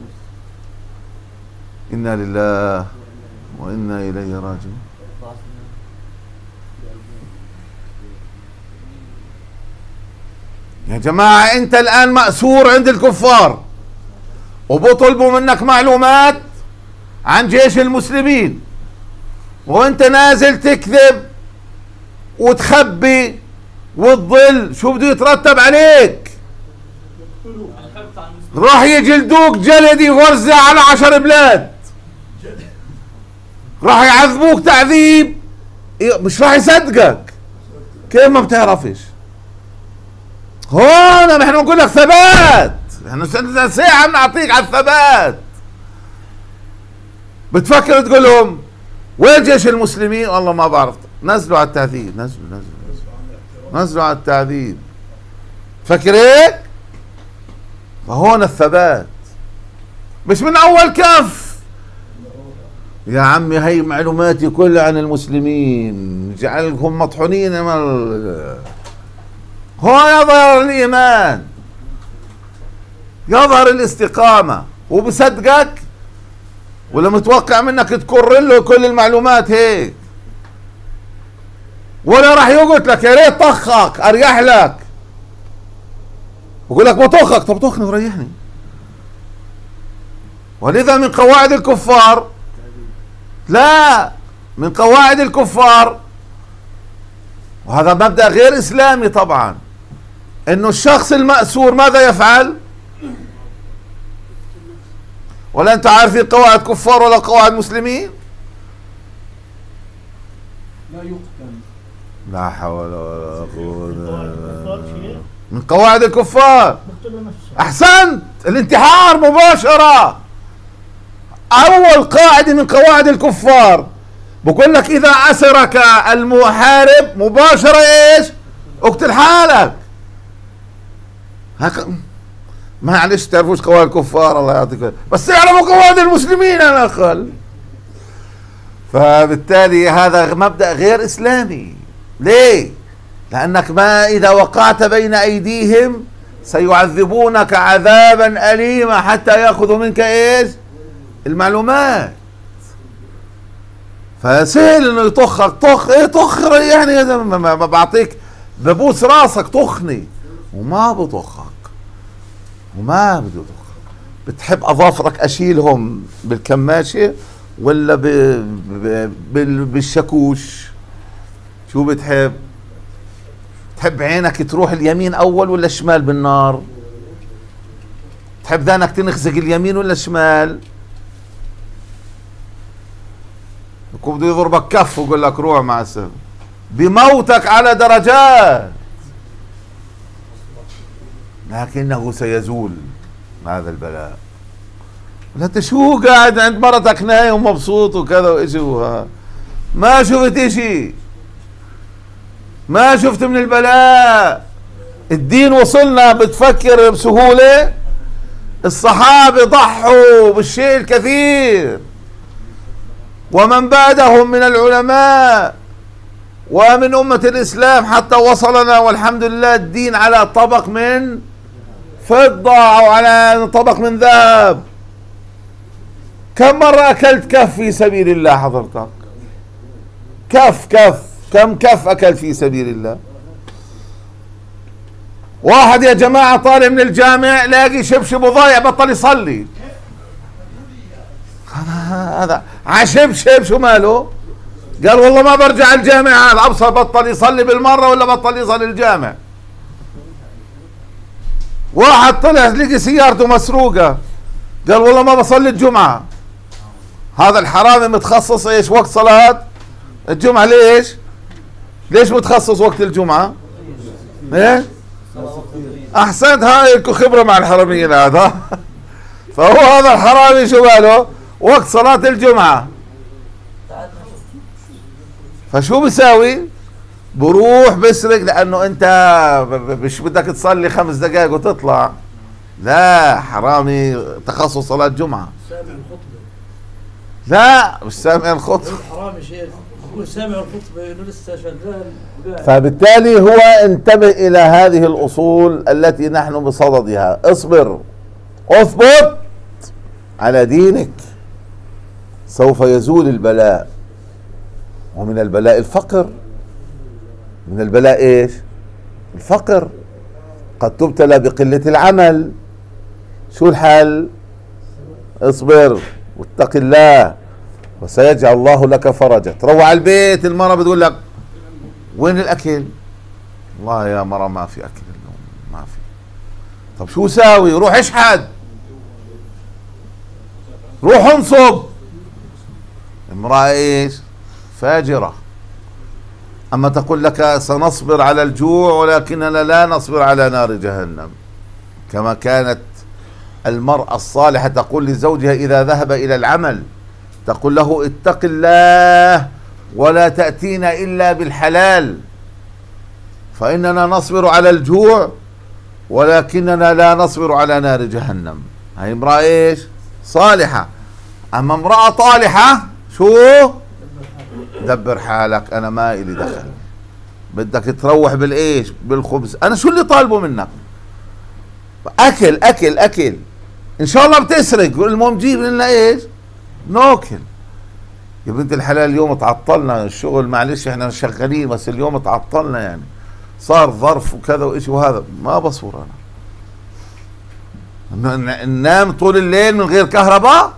Speaker 1: إنا لله وإنا إليه راجعون. يا جماعة أنت الآن مأسور عند الكفار وبطلبوا منك معلومات عن جيش المسلمين، وأنت نازل تكذب وتخبي وتضل. شو بده يترتب عليك؟ راح يجلدوك جلدي غرزة على عشر بلاد، راح يعذبوك تعذيب مش راح يصدقك. كيف ما بتعرفش؟ هون نحن نقول لك ثبات، نحن ساعة بنعطيك على الثبات. بتفكر تقول لهم وين جيش المسلمين؟ والله ما بعرف. نزلوا على التعذيب، نزلوا نزلوا نزلوا, نزلوا على التعذيب. فكر هيك؟ فهون الثبات مش من أول كف. يا عمي هي معلوماتي كلها عن المسلمين، جعلهم مطحونين. هون يظهر الإيمان، يظهر الاستقامة، وبصدقك ولا متوقع منك تكرر له كل المعلومات هيك، ولا راح يقول لك يا ريت طخك اريح لك، بقول لك بطخك. طب طخني وريحني. ولذا من قواعد الكفار، لا من قواعد الكفار، وهذا مبدأ غير إسلامي طبعا، انه الشخص المأسور ماذا يفعل؟ ولا انت عارفين قواعد كفار ولا قواعد مسلمين؟
Speaker 3: لا يقتل.
Speaker 1: لا حول ولا قوة الا بالله. من قواعد الكفار. احسنت، الانتحار مباشرة. اول قاعدة من قواعد الكفار بقول لك اذا اسرك المحارب مباشرة ايش؟ اقتل حالك. هك... معلش تعرفوش قواعد الكفار الله يعطيك، بس يعرفوا قواعد المسلمين على الاقل. فبالتالي هذا مبدأ غير اسلامي. ليه؟ لانك ما اذا وقعت بين ايديهم سيعذبونك عذابا اليما حتى ياخذوا منك ايش؟ المعلومات. فسهل انه يطخك. طخ ايه طخ يعني يا زلمه، ما بعطيك ببوس راسك طخني، وما بطخك وما بده يطخك. بتحب اظافرك اشيلهم بالكماشه ولا ب... ب... بال... بالشاكوش؟ شو بتحب؟ تحب عينك تروح اليمين اول ولا الشمال بالنار؟ تحب ذانك تنخزق اليمين ولا الشمال؟ يكون بده يضربك كف ويقول لك روح مع السلامة. بموتك على درجات، لكنه سيزول هذا البلاء. انت شو قاعد عند مرتك نايم ومبسوط وكذا وإشي وها. ما شفت إشي، ما شفت من البلاء. الدين وصلنا بتفكر بسهولة. الصحابة ضحوا بالشيء الكثير، ومن بعدهم من العلماء ومن أمة الإسلام حتى وصلنا والحمد لله الدين على طبق من فضة أو على طبق من ذهب. كم مرة أكلت كف في سبيل الله حضرتك؟ كف كف كم كف أكل في سبيل الله؟ واحد يا جماعة طالع من الجامع لاقي شبشب وضايع بطل يصلي. هذا عشبشب شو ماله؟ قال والله ما برجع الجامع. هذا أبصر بطل يصلي بالمرة ولا بطل يصلي الجامع. واحد طلع لقي سيارته مسروقة قال والله ما بصلي الجمعة. هذا الحرامي متخصص ايش؟ وقت صلاة الجمعة. ليش؟ ليش متخصص وقت الجمعة؟ ايه؟ احسنت، هاي خبرة مع الحراميين هذا. فهو هذا الحرامي شو باله؟ وقت صلاة الجمعة. فشو بيساوي؟ بروح بسرق، لانه انت مش بدك تصلي خمس دقائق وتطلع. لا، حرامي تخصص صلاة جمعة. لا مش سامع الخطبة.
Speaker 4: حرامي شيخ يقول سامع الخطبة انه لسه شغال.
Speaker 1: فبالتالي هو انتبه الى هذه الاصول التي نحن بصددها. اصبر، اثبت على دينك، سوف يزول البلاء. ومن البلاء الفقر. من البلاء ايش؟ الفقر. قد تبتلى بقلة العمل. شو الحل؟ اصبر واتق الله وسيجعل الله لك فرجا. تروح على البيت المرة بتقول لك وين الاكل؟ والله يا مرة ما في اكل اليوم، ما في. طب شو ساوي؟ روح اشحد، روح انصب. امرأة ايش؟ فاجرة. اما تقول لك سنصبر على الجوع ولكننا لا نصبر على نار جهنم. كما كانت المرأة الصالحة تقول لزوجها إذا ذهب إلى العمل، تقول له اتق الله ولا تأتينا إلا بالحلال، فإننا نصبر على الجوع ولكننا لا نصبر على نار جهنم. هاي امرأة ايش؟ صالحة. اما امرأة طالحة شو؟ دبر حالك، انا ما إلي دخل. بدك تروح بالايش؟ بالخبز. انا شو اللي طالبه منك؟ اكل اكل اكل. ان شاء الله بتسرق، المهم جيب لنا ايش؟ ناكل. يا بنت الحلال اليوم تعطلنا الشغل، معلش احنا شغالين بس اليوم تعطلنا، يعني صار ظرف وكذا وإشي وهذا ما بصور انا. ننام طول الليل من غير كهرباء؟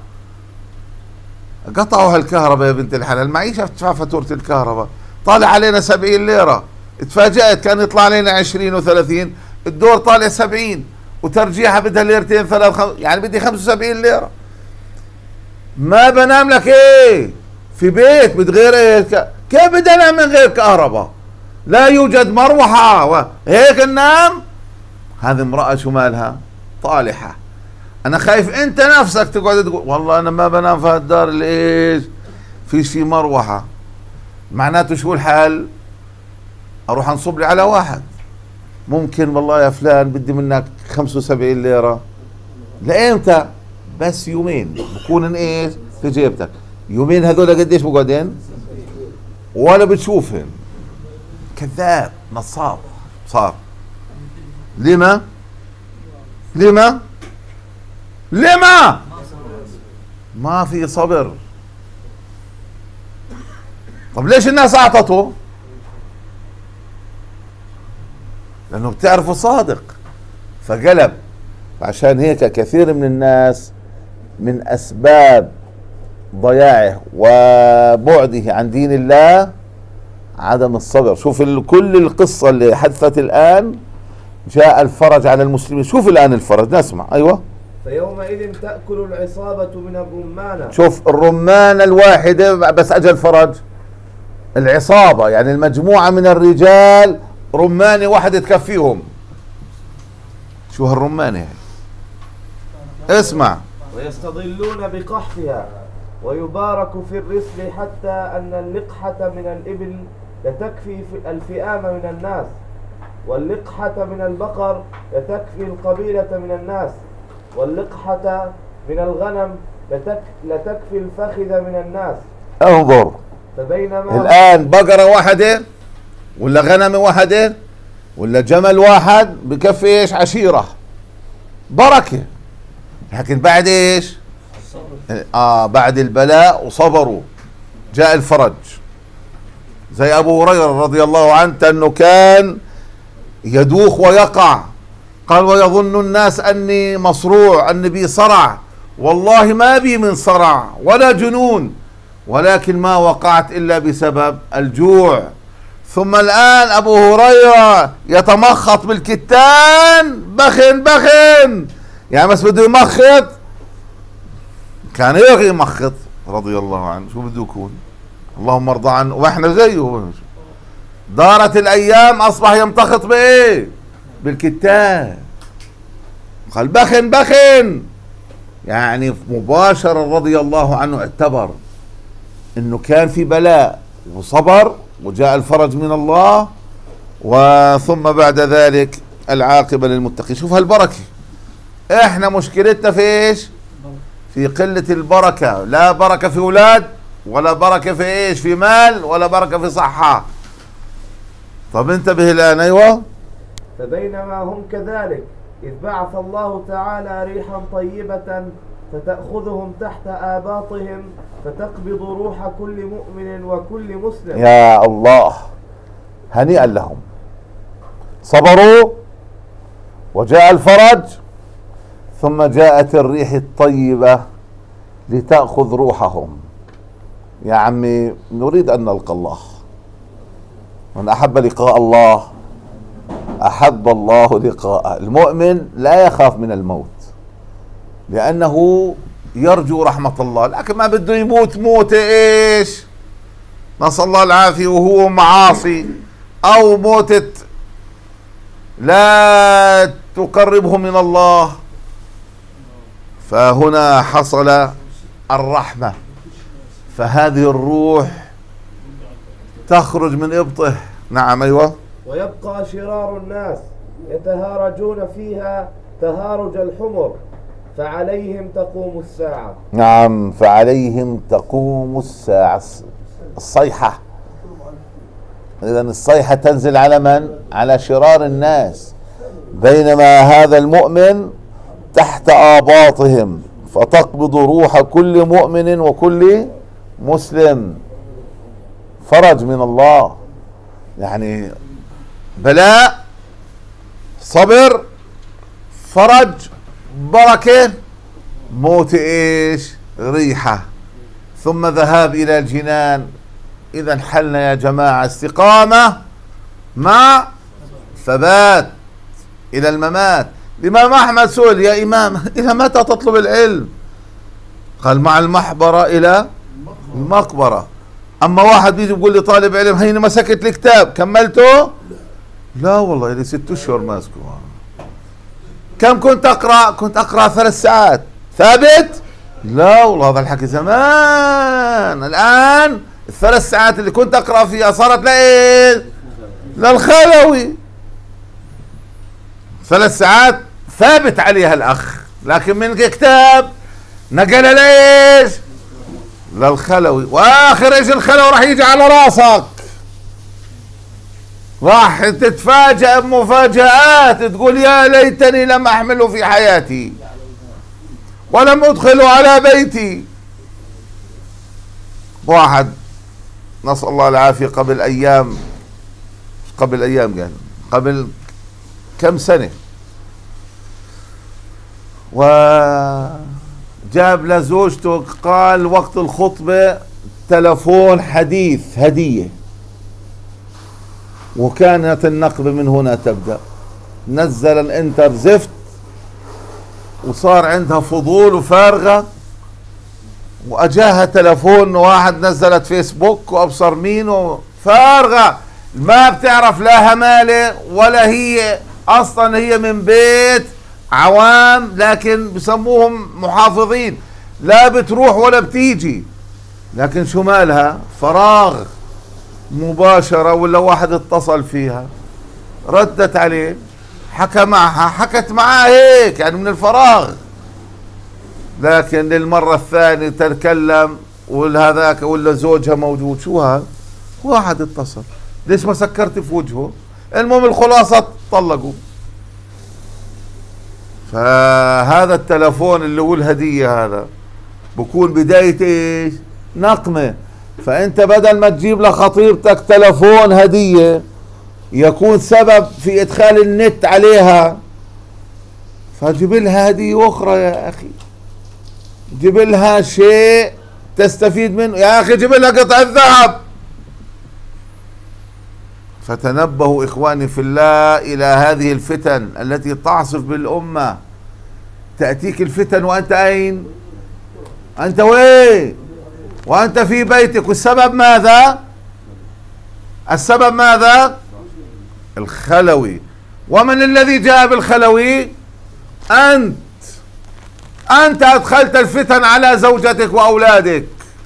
Speaker 1: قطعوا هالكهرباء يا بنت الحلال، معيش ادفع فاتورة الكهرباء، طالع علينا سبعين ليرة، اتفاجأت كان يطلع علينا عشرين وثلاثين، الدور طالع سبعين وترجيحها بدها ليرتين ثلاث خم... يعني بدي خمسة وسبعين ليرة. ما بنام لك ايه؟ في بيت بتغير ايه؟ ك... كيف بدي انام من غير كهرباء؟ لا يوجد مروحة و... هيك ننام؟ هذه امرأة شو مالها؟ طالحة. انا خايف انت نفسك تقعد تقول والله انا ما بنام في هالدار اللي ايش؟ في شي مروحة. معناته شو الحال؟ اروح انصب لي على واحد، ممكن والله يا فلان بدي منك خمسة وسبعين ليرة. لامتى؟ بس يومين بكون ايش؟ في جيبتك. يومين هذول قديش بقعدين؟ ولا بتشوفهم. كذاب نصاب صار. لما؟ لما؟ لما؟ ما في صبر. طب ليش الناس اعطته؟ لانه بتعرفوا صادق فقلب. عشان هيك كثير من الناس من اسباب ضياعه وبعده عن دين الله عدم الصبر. شوف كل القصة اللي حدثت الآن، جاء الفرج على المسلمين. شوف الآن الفرج، نسمع. أيوة.
Speaker 2: فيومئذ تأكل العصابة من الرمانة.
Speaker 1: شوف الرمانة الواحدة بس أجل فرج، العصابة يعني المجموعة من الرجال رمانة واحدة تكفيهم. شو هالرمانة يعني؟ اسمع.
Speaker 2: ويستظلون بقحفها ويبارك في الرسل حتى أن اللقحة من الإبل لتكفي الفئام من الناس، واللقحة من البقر لتكفي القبيلة من الناس، واللقحة من الغنم لتك لتكفي الفخذ من الناس.
Speaker 1: انظر
Speaker 2: فبينما
Speaker 1: الآن بقرة واحدة ولا غنم واحدة ولا جمل واحد بكفي ايش؟ عشيرة، بركة. لكن بعد ايش؟ اه بعد البلاء وصبروا جاء الفرج. زي ابو هريرة رضي الله عنه انه كان يدوخ ويقع، قال ويظن الناس اني مصروع، اني بي صرع، والله ما بي من صرع ولا جنون، ولكن ما وقعت الا بسبب الجوع. ثم الان ابو هريرة يتمخط بالكتان، بخن بخن، يعني بس بده يمخط كان يغي يمخط رضي الله عنه. شو بده يكون؟ اللهم ارضى عنه، واحنا زيه. دارت الايام اصبح يمتخط بايه؟ بالكتان. قال بخن بخن، يعني مباشرة رضي الله عنه اعتبر انه كان في بلاء وصبر وجاء الفرج من الله، وثم بعد ذلك العاقبة للمتقين. شوف هالبركة. احنا مشكلتنا في ايش؟ في قلة البركة. لا بركة في اولاد، ولا بركة في ايش؟ في مال، ولا بركة في صحة. طب انتبه الان. ايوه.
Speaker 2: فبينما هم كذلك إذ بعث الله تعالى ريحا طيبة فتأخذهم تحت آباطهم فتقبض روح كل مؤمن وكل مسلم.
Speaker 1: يا الله، هنيئا لهم، صبروا وجاء الفرج، ثم جاءت الريح الطيبة لتأخذ روحهم. يا عمي نريد أن نلقى الله، من أحب لقاء الله أحب الله لقاءه. المؤمن لا يخاف من الموت لأنه يرجو رحمة الله، لكن ما بده يموت موت إيش؟ نسأل الله العافية وهو معاصي، أو موتة لا تقربه من الله. فهنا حصل الرحمة، فهذه الروح تخرج من إبطه. نعم. أيوة.
Speaker 2: ويبقى شرار الناس يتهارجون فيها تهارج الحمر فعليهم تقوم الساعة.
Speaker 1: نعم، فعليهم تقوم الساعة، الصيحة. إذن الصيحة تنزل على من؟ على شرار الناس، بينما هذا المؤمن تحت آباطهم فتقبض روح كل مؤمن وكل مسلم. فرج من الله، يعني بلاء، صبر، فرج، بركة، موت ايش؟ ريحة، ثم ذهاب الى الجنان. اذا حلنا يا جماعة استقامة مع ثبات الى الممات. الامام احمد سئل يا امام الى متى تطلب العلم؟ قال مع المحبرة الى المقبرة. اما واحد بيجي بيقول لي طالب علم هيني مسكت الكتاب كملته؟ لا والله لي ست اشهر ماسكه. كم كنت اقرا؟ كنت اقرا ثلاث ساعات. ثابت؟ لا والله هذا الحكي زمان. الان الثلاث ساعات اللي كنت اقرا فيها صارت لايه؟ للخلوي. ثلاث ساعات ثابت عليها الاخ، لكن من كتاب نقل ليش؟ للخلوي. واخر ايش الخلوي راح يجي على راسك، راح تتفاجأ بمفاجآت تقول يا ليتني لم احمله في حياتي ولم ادخله على بيتي. واحد نسأل الله العافية قبل ايام، قبل ايام قال قبل كم سنة، وجاب لزوجته قال وقت الخطبة تلفون حديث هدية، وكانت النقب من هنا تبدأ. نزل الانتر زفت وصار عندها فضول وفارغة، واجاها تلفون واحد نزلت فيسبوك وابصر مين، فارغة ما بتعرف لا همالة ولا هي اصلا، هي من بيت عوام لكن بسموهم محافظين، لا بتروح ولا بتيجي، لكن شو مالها؟ فراغ مباشرة، ولا واحد اتصل فيها ردت عليه حكى معها، حكت معها هيك يعني من الفراغ، لكن للمرة الثانية تتكلم والهذاك ولا زوجها موجود. شو هذا؟ واحد اتصل، ليش ما سكرت في وجهه؟ المهم الخلاصة طلقوا. فهذا التلفون اللي هو الهدية هذا بكون بداية ايش؟ نقمة. فانت بدل ما تجيب لخطيبتك تلفون هدية يكون سبب في ادخال النت عليها، فجيب لها هدية اخرى يا اخي، جيب لها شيء تستفيد منه يا اخي، جيب لها قطعة ذهب. فتنبهوا إخواني في الله إلى هذه الفتن التي تعصف بالأمة. تأتيك الفتن وأنت أين؟ أنت وين؟ وأنت في بيتك. والسبب ماذا؟ السبب ماذا؟ الخلوي. ومن الذي جاء بالخلوي؟ أنت. أنت أدخلت الفتن على زوجتك وأولادك.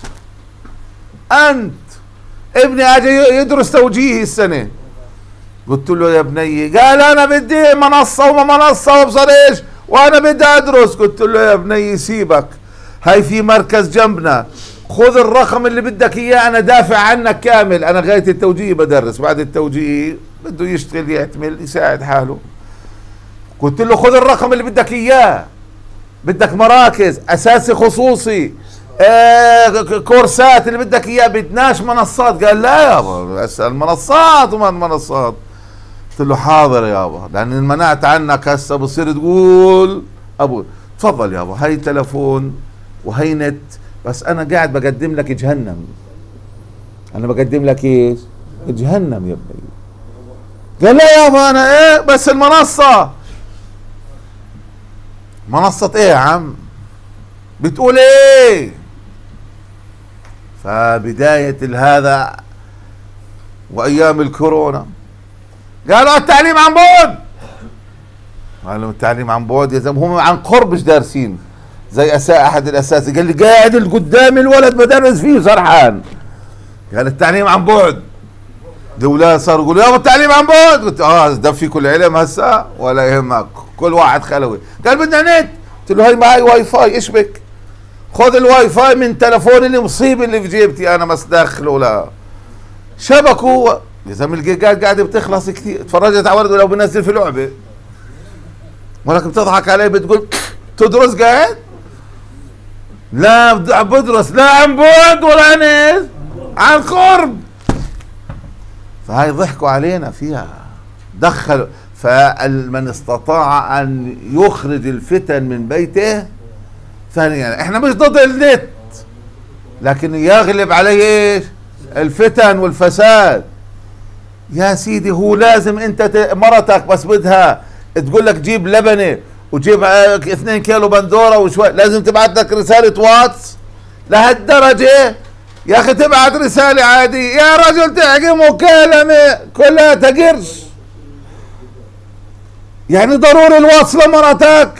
Speaker 1: أنت. ابني اجى يدرس توجيهي السنة، قلت له يا بني، قال انا بدي منصة وما منصة وابصر ايش وانا بدي ادرس. قلت له يا بني سيبك، هاي في مركز جنبنا، خذ الرقم اللي بدك اياه انا دافع عنك كامل، انا غاية التوجيه بدرس، بعد التوجيه بده يشتغل يعتمل يساعد حاله. قلت له خذ الرقم اللي بدك اياه، بدك مراكز اساسي خصوصي آه كورسات اللي بدك اياه، بدناش منصات. قال لا يابا اسال منصات وما منصات. قلت له حاضر يابا، لان منعت عنك هسه بصير تقول ابو تفضل يابا، هاي تلفون وهي نت، بس انا قاعد بقدم لك جهنم، انا بقدم لك ايش؟ جهنم يا ابني. قال لا يابا انا ايه بس المنصة. منصة ايه يا عم؟ بتقول ايه؟ فبداية هذا وايام الكورونا قالوا التعليم عن بعد، قالوا التعليم عن بعد يا زلمه، هم عن قرب مش دارسين. زي اساء احد الاساتذه قال لي قاعد قدام الولد بدرس فيه سرحان، قال التعليم عن بعد. الاولاد صاروا يقولوا يابا التعليم عن بعد، قلت اه ده في كل علم هسه ولا يهمك، كل واحد خلوي. قال بدنا نت، قلت له هاي معي واي فاي، ايش بك؟ خذ الواي فاي من تلفوني اللي مصيبه اللي في جيبتي انا، بس داخله لا شبكوا يا زلمه. الجيجات قاعده بتخلص كثير. تفرجت على ولد لو بنزل في لعبه، ولكن بتضحك علي بتقول تدرس قاعد؟ لا بدرس لا عن بعد ولا عن ايش؟ عن قرب. فهاي ضحكوا علينا فيها، دخلوا. فمن استطاع ان يخرج الفتن من بيته. ثانيا احنا مش ضد النت، لكن يغلب عليه ايش؟ الفتن والفساد. يا سيدي هو لازم انت مرتك بس بدها تقول لك جيب لبنه وجيب اثنين كيلو بندوره وشوي، لازم تبعت لك رساله واتس لهالدرجه؟ يا اخي تبعت رساله عادي يا رجل، تحكي مكالمه كلها تقرش. يعني ضروري الواتس لمرتك؟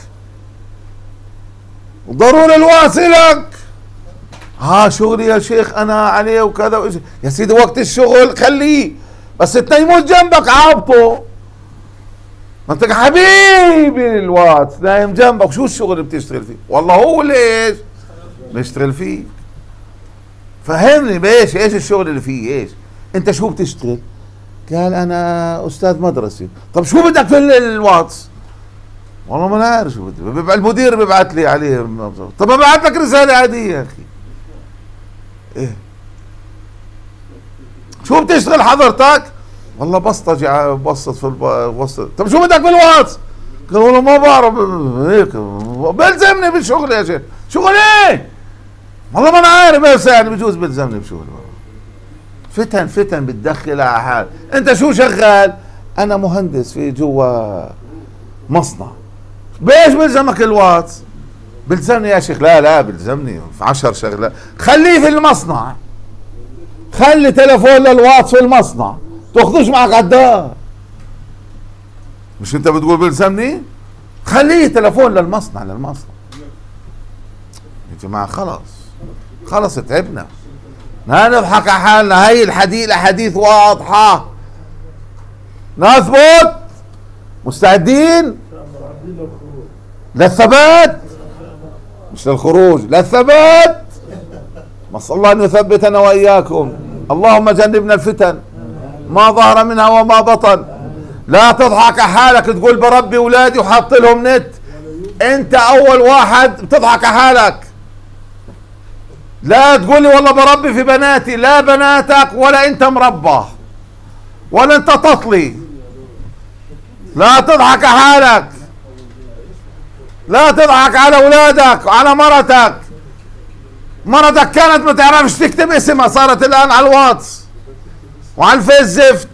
Speaker 1: ضروري الواتس لك؟ ها شغلي يا شيخ انا عليه وكذا وإيش. يا سيدي وقت الشغل خليه، بس انت يموت جنبك عابطه، ما انت حبيبي الواتس نايم جنبك، شو الشغل اللي بتشتغل فيه؟ والله هو اللي ايش؟ بيشتغل فيه. فهمني بايش؟ ايش الشغل اللي فيه؟ ايش؟ انت شو بتشتغل؟ قال انا استاذ مدرسي. طب شو بدك في الواتس؟ والله ما انا عارف شو بدي. بيبقى المدير بيبعت لي عليه. طب ببعت لك رساله عاديه يا اخي. ايه شو بتشتغل حضرتك؟ والله بسطجي بسط في الوسط. طب شو بدك بالواتس؟ قال والله ما بعرف هيك بلزمني بالشغل يا شيخ. شغل ايه؟ والله ما انا عارف ايش يعني بجوز بلزمني بشغل. فتن فتن بتدخل على حال. انت شو شغال؟ انا مهندس في جوا مصنع. بيش بلزمك الواتس؟ بلزمني يا شيخ. لا لا بلزمني في عشر شغلات. خليه في المصنع، خلي تلفون للواتس في المصنع، تاخذوش معك عالدار. مش انت بتقول بلزمني؟ خليه تلفون للمصنع للمصنع. يا جماعة خلاص خلاص تعبنا، لا نضحك على حالنا. هي الحديث الاحاديث واضحة. نثبت مستعدين للثبات مش للخروج، للثبات. نسأل الله ان يثبتنا واياكم. اللهم جنبنا الفتن ما ظهر منها وما بطن. لا تضحك على حالك تقول بربي اولادي وحاط لهم نت، انت اول واحد بتضحك على حالك. لا تقول لي والله بربي في بناتي، لا بناتك ولا انت مربى ولا انت تطلي. لا تضحك على حالك، لا تضحك على اولادك وعلى مرتك. مرتك كانت ما تعرفش تكتب اسمها، صارت الان على الواتس وعلى الفيس زفت.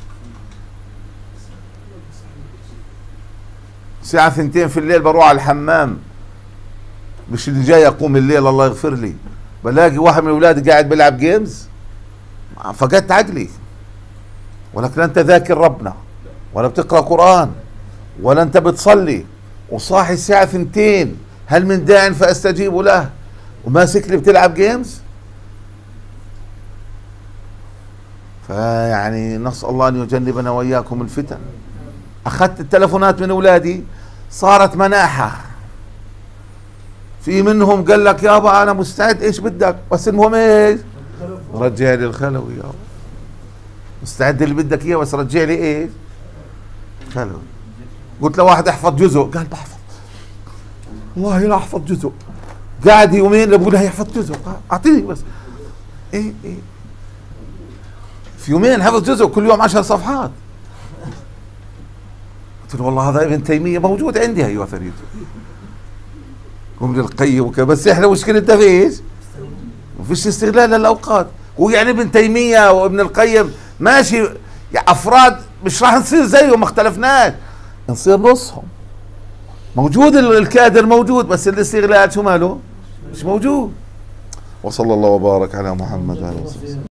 Speaker 1: الساعة ثنتين في الليل بروح على الحمام، مش اللي جاي اقوم الليل الله يغفر لي، بلاقي واحد من اولادي قاعد بيلعب جيمز. فقدت عقلي. ولكن انت ذاكر ربنا ولا بتقرا قران ولا انت بتصلي وصاحي الساعة ثنتين، هل من داع فاستجيب له وماسك لي بتلعب جيمز؟ فيعني نسأل الله ان يجنبنا واياكم الفتن. اخذت التلفونات من اولادي صارت مناحة. في منهم قال لك يابا انا مستعد ايش بدك، بس المهم ايش؟ رجع لي الخلوي يابا. مستعد اللي بدك اياه بس رجع لي ايش؟ خلوي. قلت له واحد احفظ جزء، قال بحفظ. والله لا احفظ جزء. قاعد يومين بقول له يحفظ جزء، اعطيني بس. ايه ايه في يومين حفظ جزء كل يوم عشر صفحات. قلت له والله هذا ابن تيمية موجود عندي هي وثريته وابن القيم وكذا، بس احنا مشكلتنا في ايش؟ ما فيش استغلال للاوقات. هو يعني ابن تيمية وابن القيم ماشي يعني افراد، مش راح نصير زيهم، ما اختلفناش، نصير نصهم. موجود الكادر موجود، بس الاستغلال شو ماله؟ مش موجود. وصلى الله وبارك على محمد وعلى اله وصحبه.